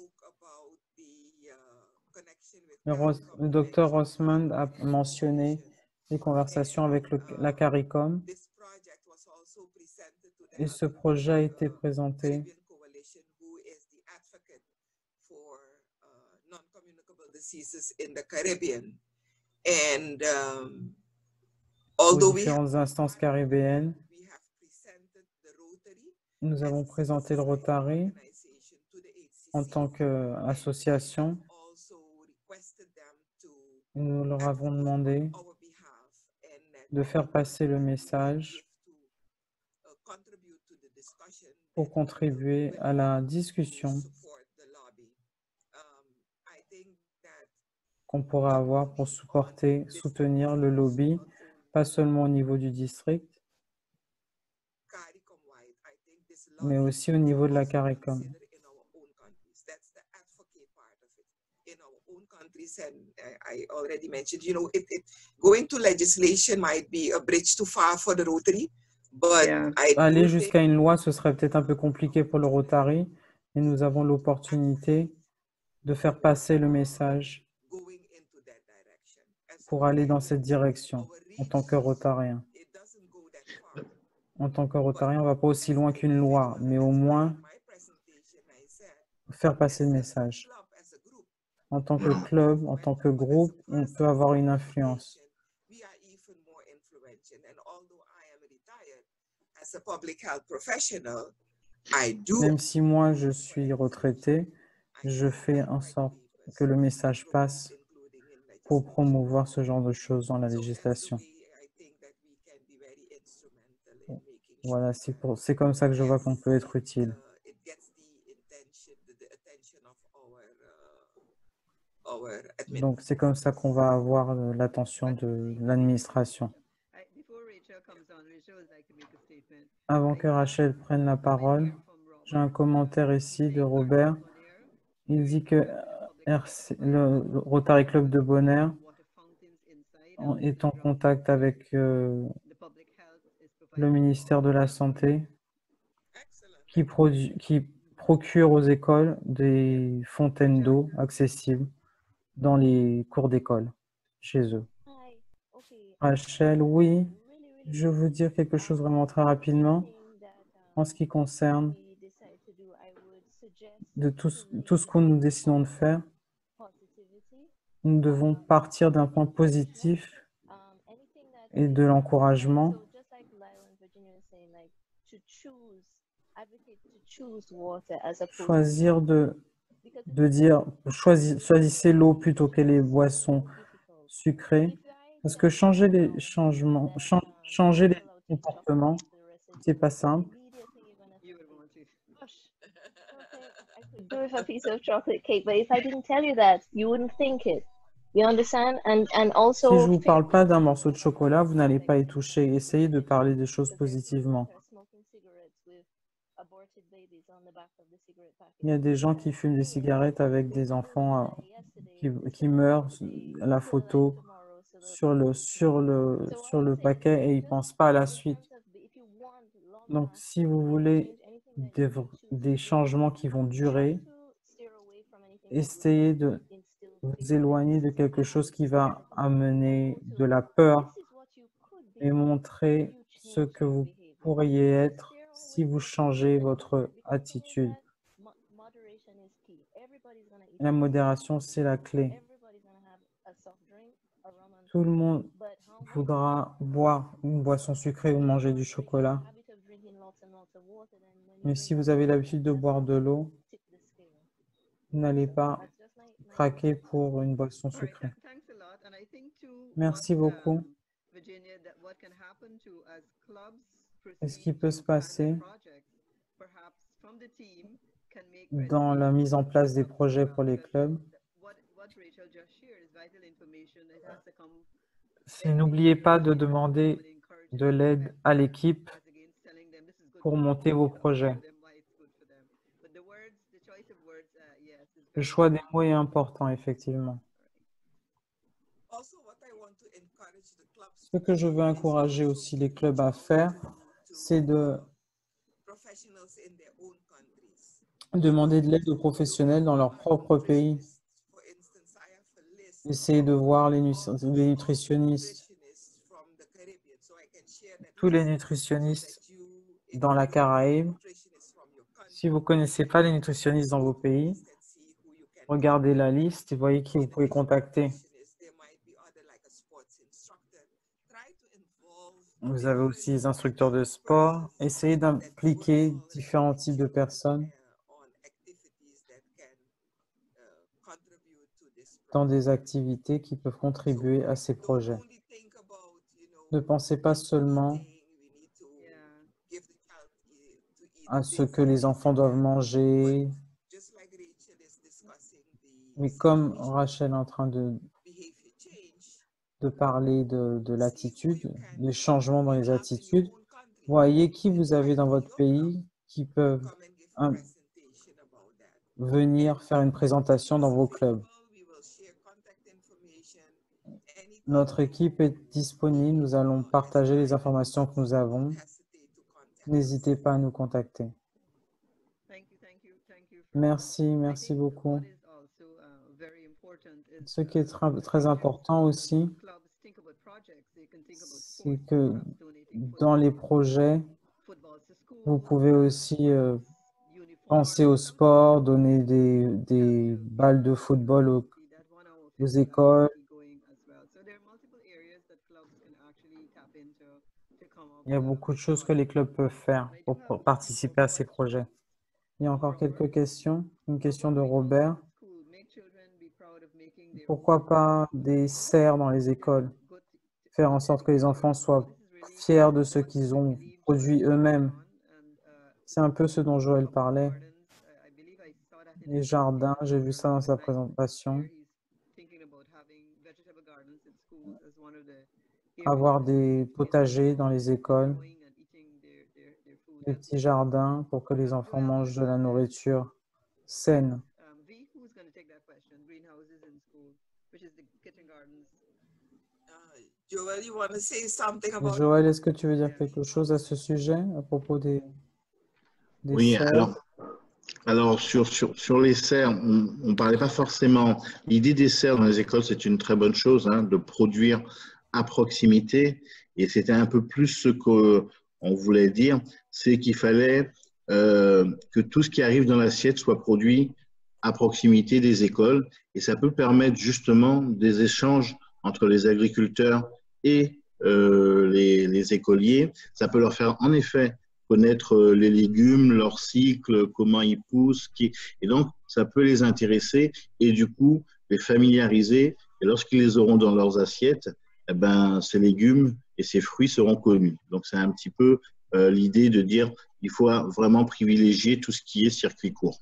A: Le docteur Rossman a mentionné les conversations avec la CARICOM et ce projet a été présenté aux différentes instances caribéennes. Nous avons présenté le Rotary en tant qu'association. Nous leur avons demandé de faire passer le message pour contribuer à la discussion qu'on pourra avoir pour soutenir le lobby, pas seulement au niveau du district, mais aussi au niveau de la CARICOM.
H: I already mentioned, you know, going to legislation might be a bridge too far for the Rotary, but
A: aller jusqu'à une loi, ce serait peut-être un peu compliqué pour le Rotary, mais nous avons l'opportunité de faire passer le message pour aller dans cette direction en tant que Rotarien. En tant que Rotarien, on ne va pas aussi loin qu'une loi, mais au moins faire passer le message. En tant que club, en tant que groupe, on peut avoir une influence. Même si moi, je suis retraité, je fais en sorte que le message passe pour promouvoir ce genre de choses dans la législation. Voilà, c'est comme ça que je vois qu'on peut être utile. Donc, c'est comme ça qu'on va avoir l'attention de l'administration. Avant que Rachel prenne la parole, j'ai un commentaire ici de Robert. Il dit que le Rotary Club de Bonaire est en contact avec le ministère de la Santé qui procure aux écoles des fontaines d'eau accessibles dans les cours d'école, chez eux. Rachel, oui, je veux dire quelque chose vraiment très rapidement en ce qui concerne de tout ce que nous décidons de faire. Nous devons partir d'un point positif et de l'encouragement. Choisir de dire choisissez l'eau plutôt que les boissons sucrées, parce que changer les comportements, c'est pas simple.
B: Do with a piece of chocolate cake, but if I didn't tell you that, you wouldn't think it. You understand? And also,
A: si je vous parle pas d'un morceau de chocolat, vous n'allez pas y toucher. Essayez de parler des choses positivement. Il y a des gens qui fument des cigarettes avec des enfants qui meurent à la photo sur le paquet et ils ne pensent pas à la suite. Donc, si vous voulez des changements qui vont durer, essayez de vous éloigner de quelque chose qui va amener de la peur et montrer ce que vous pourriez être si vous changez votre attitude. La modération, c'est la clé. Tout le monde voudra boire une boisson sucrée ou manger du chocolat. Mais si vous avez l'habitude de boire de l'eau, vous n'allez pas craquer pour une boisson sucrée. Merci beaucoup. Et ce qui peut se passer dans la mise en place des projets pour les clubs, c'est n'oubliez pas de demander de l'aide à l'équipe pour monter vos projets. Le choix des mots est important, effectivement. Ce que je veux encourager aussi les clubs à faire, c'est de demander de l'aide aux professionnels dans leur propre pays. Essayez de voir les nutritionnistes, tous les nutritionnistes dans la Caraïbe. Si vous ne connaissez pas les nutritionnistes dans vos pays, regardez la liste et voyez qui vous pouvez contacter. Vous avez aussi les instructeurs de sport. Essayez d'impliquer différents types de personnes dans des activités qui peuvent contribuer à ces projets. Ne pensez pas seulement à ce que les enfants doivent manger, mais comme Rachel est en train de parler de l'attitude, des changements dans les attitudes, voyez qui vous avez dans votre pays qui peuvent venir faire une présentation dans vos clubs. Notre équipe est disponible, nous allons partager les informations que nous avons. N'hésitez pas à nous contacter. Merci beaucoup. Ce qui est très important aussi, c'est que dans les projets, vous pouvez aussi penser au sport, donner des balles de football aux écoles. Il y a beaucoup de choses que les clubs peuvent faire pour participer à ces projets. Il y a encore quelques questions. Une question de Robert. Pourquoi pas des serres dans les écoles? Faire en sorte que les enfants soient fiers de ce qu'ils ont produit eux-mêmes. C'est un peu ce dont Joël parlait. Les jardins, j'ai vu ça dans sa présentation. Avoir des potagers dans les écoles, des petits jardins pour que les enfants mangent de la nourriture saine. Joël, est-ce que tu veux dire quelque chose à ce sujet, à propos des
D: oui,
A: serres?
D: Alors sur les serres, on ne parlait pas forcément. L'idée des serres dans les écoles, c'est une très bonne chose, hein, de produire à proximité. Et c'était un peu plus ce qu'on voulait dire, c'est qu'il fallait que tout ce qui arrive dans l'assiette soit produit à proximité des écoles. Et ça peut permettre justement des échanges entre les agriculteurs et les écoliers. Ça peut leur faire en effet connaître les légumes, leur cycle, comment ils poussent, et donc ça peut les intéresser et du coup les familiariser. Et lorsqu'ils les auront dans leurs assiettes, eh ben, ces légumes et ces fruits seront connus. Donc c'est un petit peu l'idée de dire il faut vraiment privilégier tout ce qui est circuit court.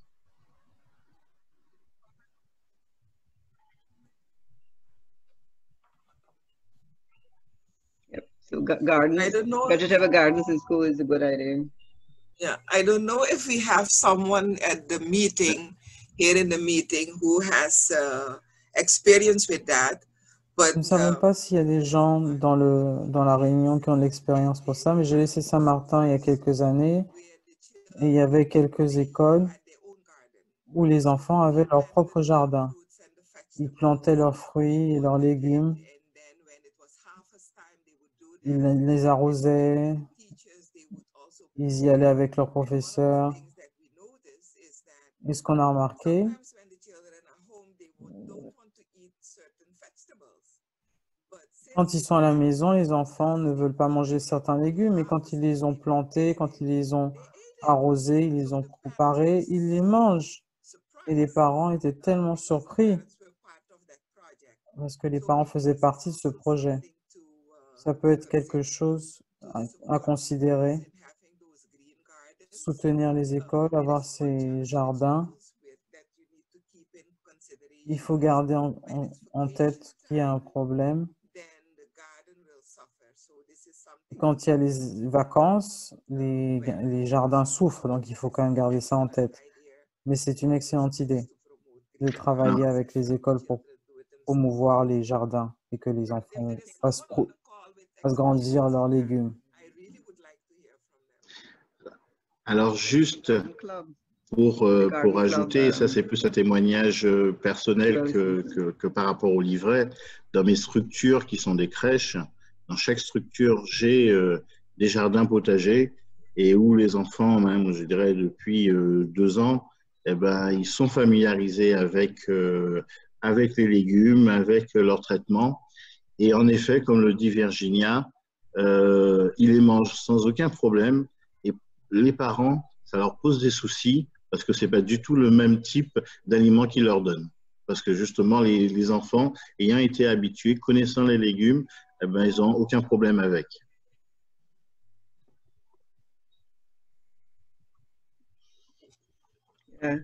C: So gardens, vegetable gardens in school is a good idea.
H: Yeah, I don't know if we have someone at the meeting, here in the meeting, who has experience with that. But,
A: nous ne savons pas s'il y a des gens dans la réunion qui ont de l'expérience pour ça, mais j'ai laissé Saint-Martin il y a quelques années et il y avait quelques écoles où les enfants avaient leur propre jardin. Ils plantaient leurs fruits et leurs légumes. Ils les arrosaient. Ils y allaient avec leurs professeurs. Et ce qu'on a remarqué, quand ils sont à la maison, les enfants ne veulent pas manger certains légumes, mais quand ils les ont plantés, quand ils les ont arrosés, ils les ont préparés, ils les mangent. Et les parents étaient tellement surpris parce que les parents faisaient partie de ce projet. Ça peut être quelque chose à considérer. Soutenir les écoles, avoir ces jardins. Il faut garder en tête qu'il y a un problème. Quand il y a les vacances, les jardins souffrent, donc il faut quand même garder ça en tête. Mais c'est une excellente idée de travailler avec les écoles pour promouvoir les jardins et que les enfants fassent grandir leurs légumes.
D: Alors juste pour ajouter, ça c'est plus un témoignage personnel que par rapport au livret, dans mes structures qui sont des crèches, dans chaque structure, j'ai des jardins potagers et où les enfants, même je dirais depuis 2 ans, eh ben, ils sont familiarisés avec les légumes, avec leur traitement. Et en effet, comme le dit Virginia, ils les mangent sans aucun problème. Et les parents, ça leur pose des soucis parce que ce n'est pas du tout le même type d'aliment qu'ils leur donnent. Parce que justement, les enfants, ayant été habitués, connaissant les légumes, eh ben, ils n'ont aucun problème avec.
C: Yeah.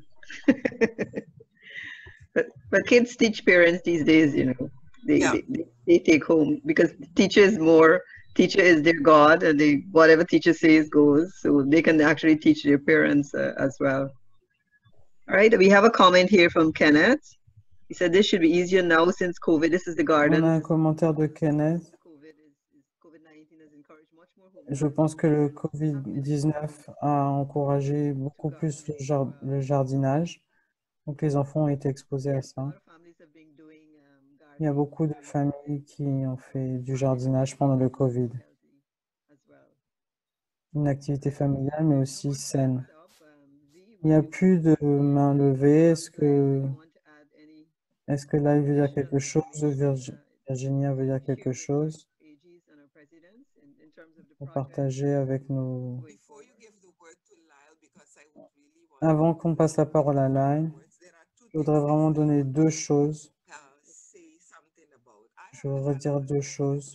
C: but kids teach parents these days, you know, they take home because teacher is their God, and whatever teacher says goes, so they can actually teach their parents as well. All right, we have a comment here from Kenneth. He said this should be easier now since COVID. This is the garden.
A: On a un commentaire de Kenneth. Je pense que le Covid-19 a encouragé beaucoup plus le jardinage. Donc les enfants ont été exposés à ça. Il y a beaucoup de familles qui ont fait du jardinage pendant le Covid. Une activité familiale, mais aussi saine. Il n'y a plus de main levée. Est-ce que là, il veut dire quelque chose? Virginia veut dire quelque chose? Pour partager avec nous. Avant qu'on passe la parole à Lyle, je voudrais vraiment donner 2 choses. Je voudrais dire 2 choses.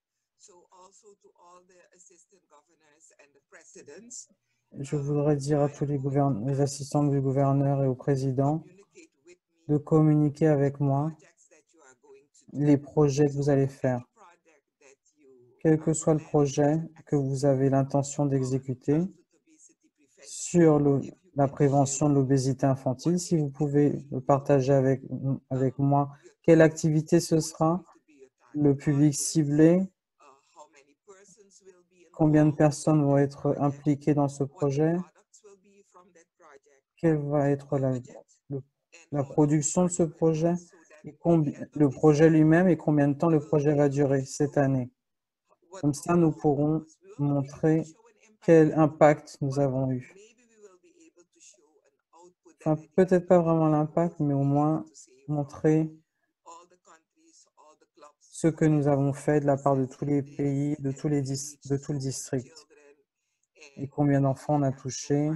A: Je voudrais dire à tous les assistants du gouverneur et au président de communiquer avec moi les projets que vous allez faire. Quel que soit le projet que vous avez l'intention d'exécuter sur la prévention de l'obésité infantile, si vous pouvez partager avec moi quelle activité ce sera, le public ciblé, combien de personnes vont être impliquées dans ce projet, quelle va être la production de ce projet, et le projet lui-même et combien de temps le projet va durer cette année. Comme ça, nous pourrons montrer quel impact nous avons eu. Enfin, peut-être pas vraiment l'impact, mais au moins montrer ce que nous avons fait de la part de tous les pays, de tout le district, et combien d'enfants on a touché,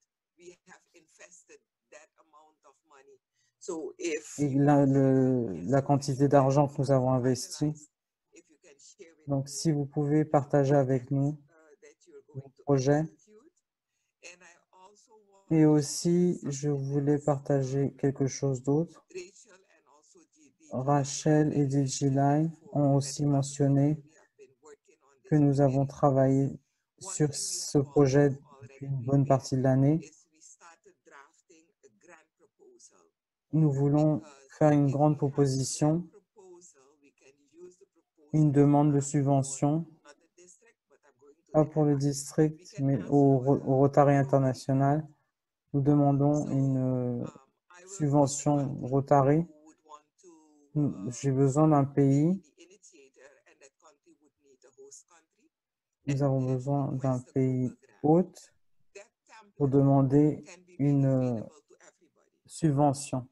A: et la quantité d'argent que nous avons investi. Donc, si vous pouvez partager avec nous vos projets. Et aussi, je voulais partager quelque chose d'autre. Rachel et Digilai ont aussi mentionné que nous avons travaillé sur ce projet une bonne partie de l'année, nous voulons faire une grande proposition, une demande de subvention, pas pour le district, mais au Rotary international. Nous demandons une subvention Rotary. J'ai besoin d'un pays. Nous avons besoin d'un pays hôte pour demander une subvention.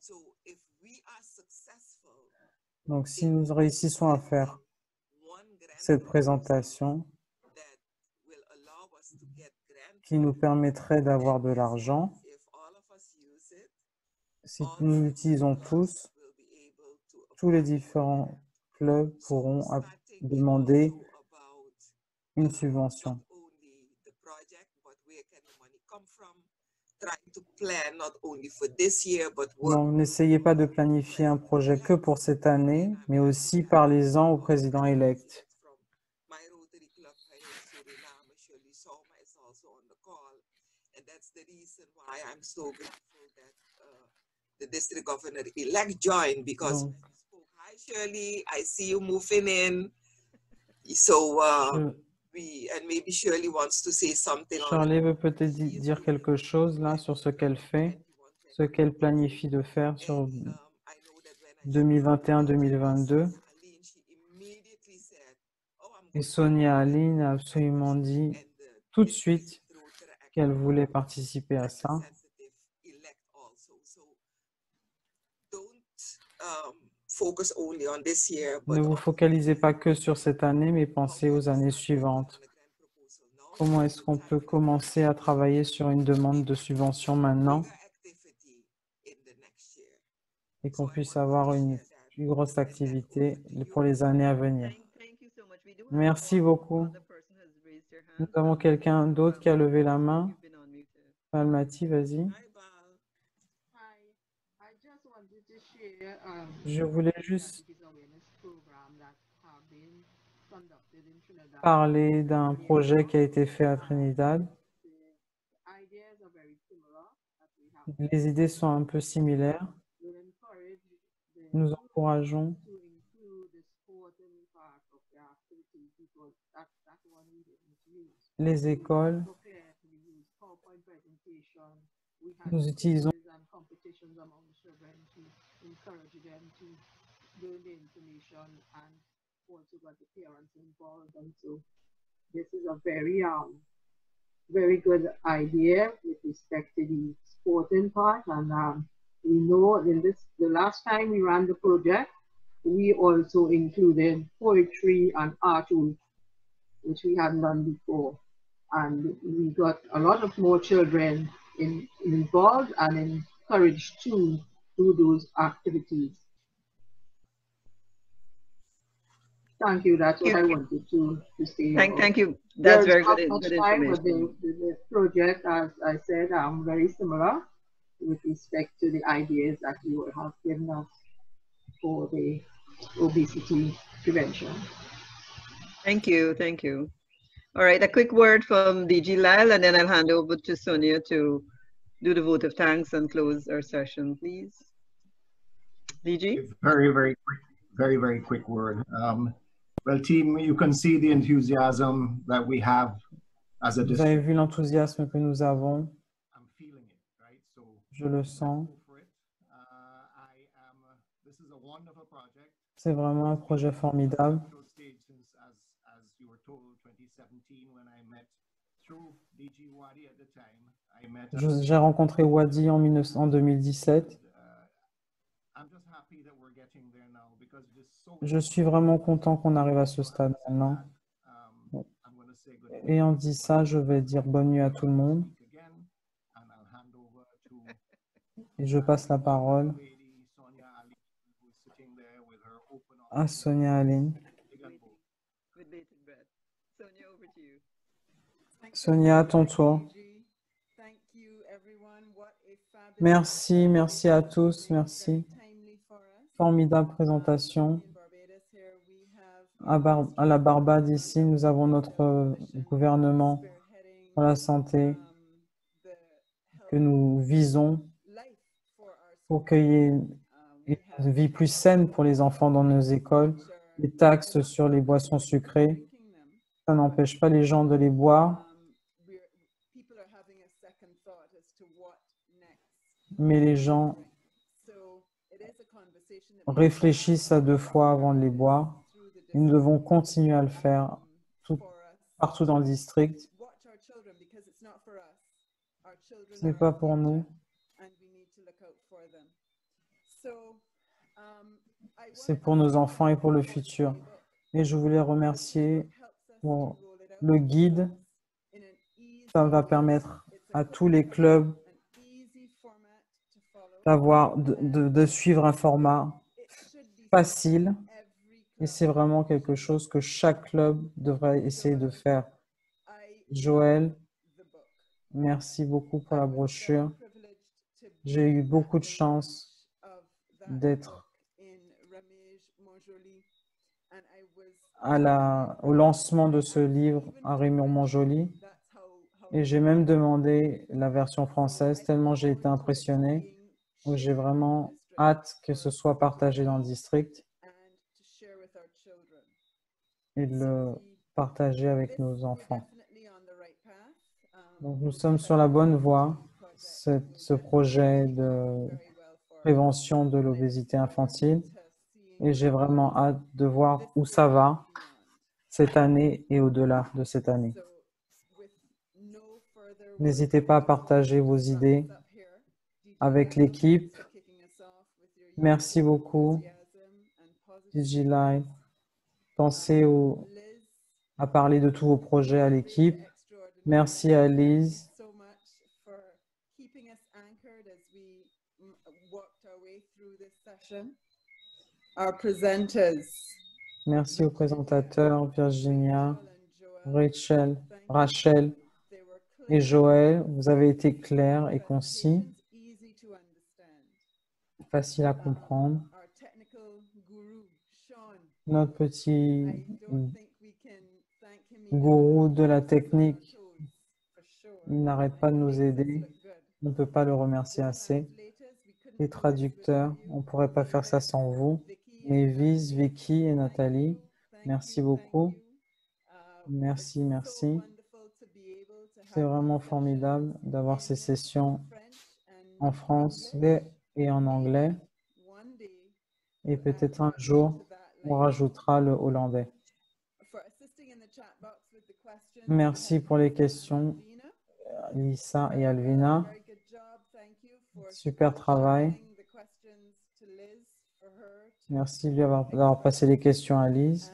A: Donc, si nous réussissons à faire cette présentation qui nous permettrait d'avoir de l'argent, si nous l'utilisons tous les différents clubs pourront demander une subvention. Donc, n'essayez pas de planifier un projet que pour cette année, mais aussi parlez-en au président-élect.
H: The district governor-elect joined because hi Shirley, I see you moving in. So and maybe Shirley wants to say something.
A: Shirley veut peut-être dire quelque chose là sur ce qu'elle fait, ce qu'elle planifie de faire sur 2021-2022. Et Sonia Aline a absolument dit tout de suite qu'elle voulait participer à ça. Ne vous focalisez pas que sur cette année, mais pensez aux années suivantes. Comment est-ce qu'on peut commencer à travailler sur une demande de subvention maintenant et qu'on puisse avoir une plus grosse activité pour les années à venir? Merci beaucoup. Nous avons quelqu'un d'autre qui a levé la main. Palmati, vas-y. Je voulais juste parler d'un projet qui a été fait à Trinidad. Les idées sont un peu similaires. Nous encourageons les écoles. Nous utilisons
I: this is a very good idea with respect to the sporting part, and we know in the last time we ran the project, we also included poetry and art, which we hadn't done before, and we got a lot of more children involved and encouraged to do those activities. Thank you. That's what I wanted to say.
C: Thank you. That's very good information.
I: But the project, as I said, very similar with respect to the ideas that you have given us for the obesity prevention.
C: Thank you. Thank you. All right, a quick word from DG Lyle, and then I'll hand over to Sonia to do the vote of thanks and close our session, please. DG?
J: Very quick word. Well, team, you can see the enthusiasm that we have as a district.
A: Vous avez vu l'enthousiasme que nous avons. Je le sens. C'est vraiment un projet formidable. J'ai rencontré Wadi en 2017. Je suis vraiment content qu'on arrive à ce stade maintenant. Et en dit ça, je vais dire bonne nuit à tout le monde. Et je passe la parole à Sonia Aline. Sonia, à ton tour. Merci à tous, merci. Formidable présentation. À la Barbade, ici, nous avons notre gouvernement pour la santé que nous visons pour qu'il y ait une vie plus saine pour les enfants dans nos écoles. Les taxes sur les boissons sucrées, ça n'empêche pas les gens de les boire, mais les gens réfléchissent à 2 fois avant de les boire. Et nous devons continuer à le faire partout dans le district. Ce n'est pas pour nous. C'est pour nos enfants et pour le futur. Et je voulais remercier pour le guide. Ça va permettre à tous les clubs de suivre un format facile. Et c'est vraiment quelque chose que chaque club devrait essayer de faire. Joël, merci beaucoup pour la brochure. J'ai eu beaucoup de chance d'être au lancement de ce livre à Rémur-Montjoly et j'ai même demandé la version française tellement j'ai été impressionné. J'ai vraiment hâte que ce soit partagé dans le district et de le partager avec nos enfants. Donc, nous sommes sur la bonne voie. Ce projet de prévention de l'obésité infantile et j'ai vraiment hâte de voir où ça va cette année et au-delà de cette année. N'hésitez pas à partager vos idées avec l'équipe. Merci beaucoup, DigiLive. Pensez à parler de tous vos projets à l'équipe. Merci à Lise. Merci aux présentateurs, Virginia, Rachel et Joël. Vous avez été clairs et concis, facile à comprendre. Notre petit gourou de la technique, il n'arrête pas de nous aider. On ne peut pas le remercier assez. Les traducteurs, on ne pourrait pas faire ça sans vous. Mavis, Vicky et Nathalie, merci beaucoup. Merci, merci. C'est vraiment formidable d'avoir ces sessions en français et en anglais. Et peut-être un jour, on rajoutera le hollandais. Merci pour les questions, Lisa et Alvina. Super travail. Merci d'avoir passé les questions à Lise.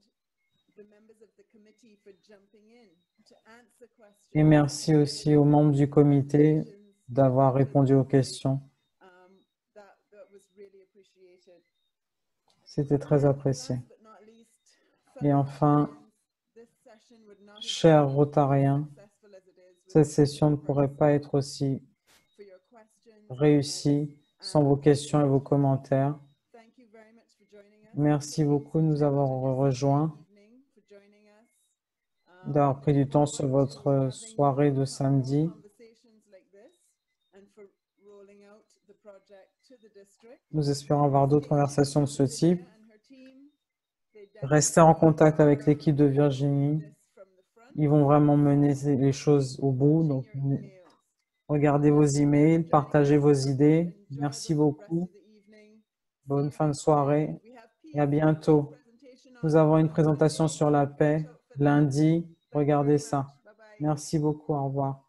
A: Et merci aussi aux membres du comité d'avoir répondu aux questions. C'était très apprécié. Et enfin, chers Rotariens, cette session ne pourrait pas être aussi réussie sans vos questions et vos commentaires. Merci beaucoup de nous avoir rejoints, d'avoir pris du temps sur votre soirée de samedi. Nous espérons avoir d'autres conversations de ce type. Restez en contact avec l'équipe de Virginie. Ils vont vraiment mener les choses au bout. Donc, regardez vos emails, partagez vos idées. Merci beaucoup. Bonne fin de soirée et à bientôt. Nous avons une présentation sur la paix lundi. Regardez ça. Merci beaucoup. Au revoir.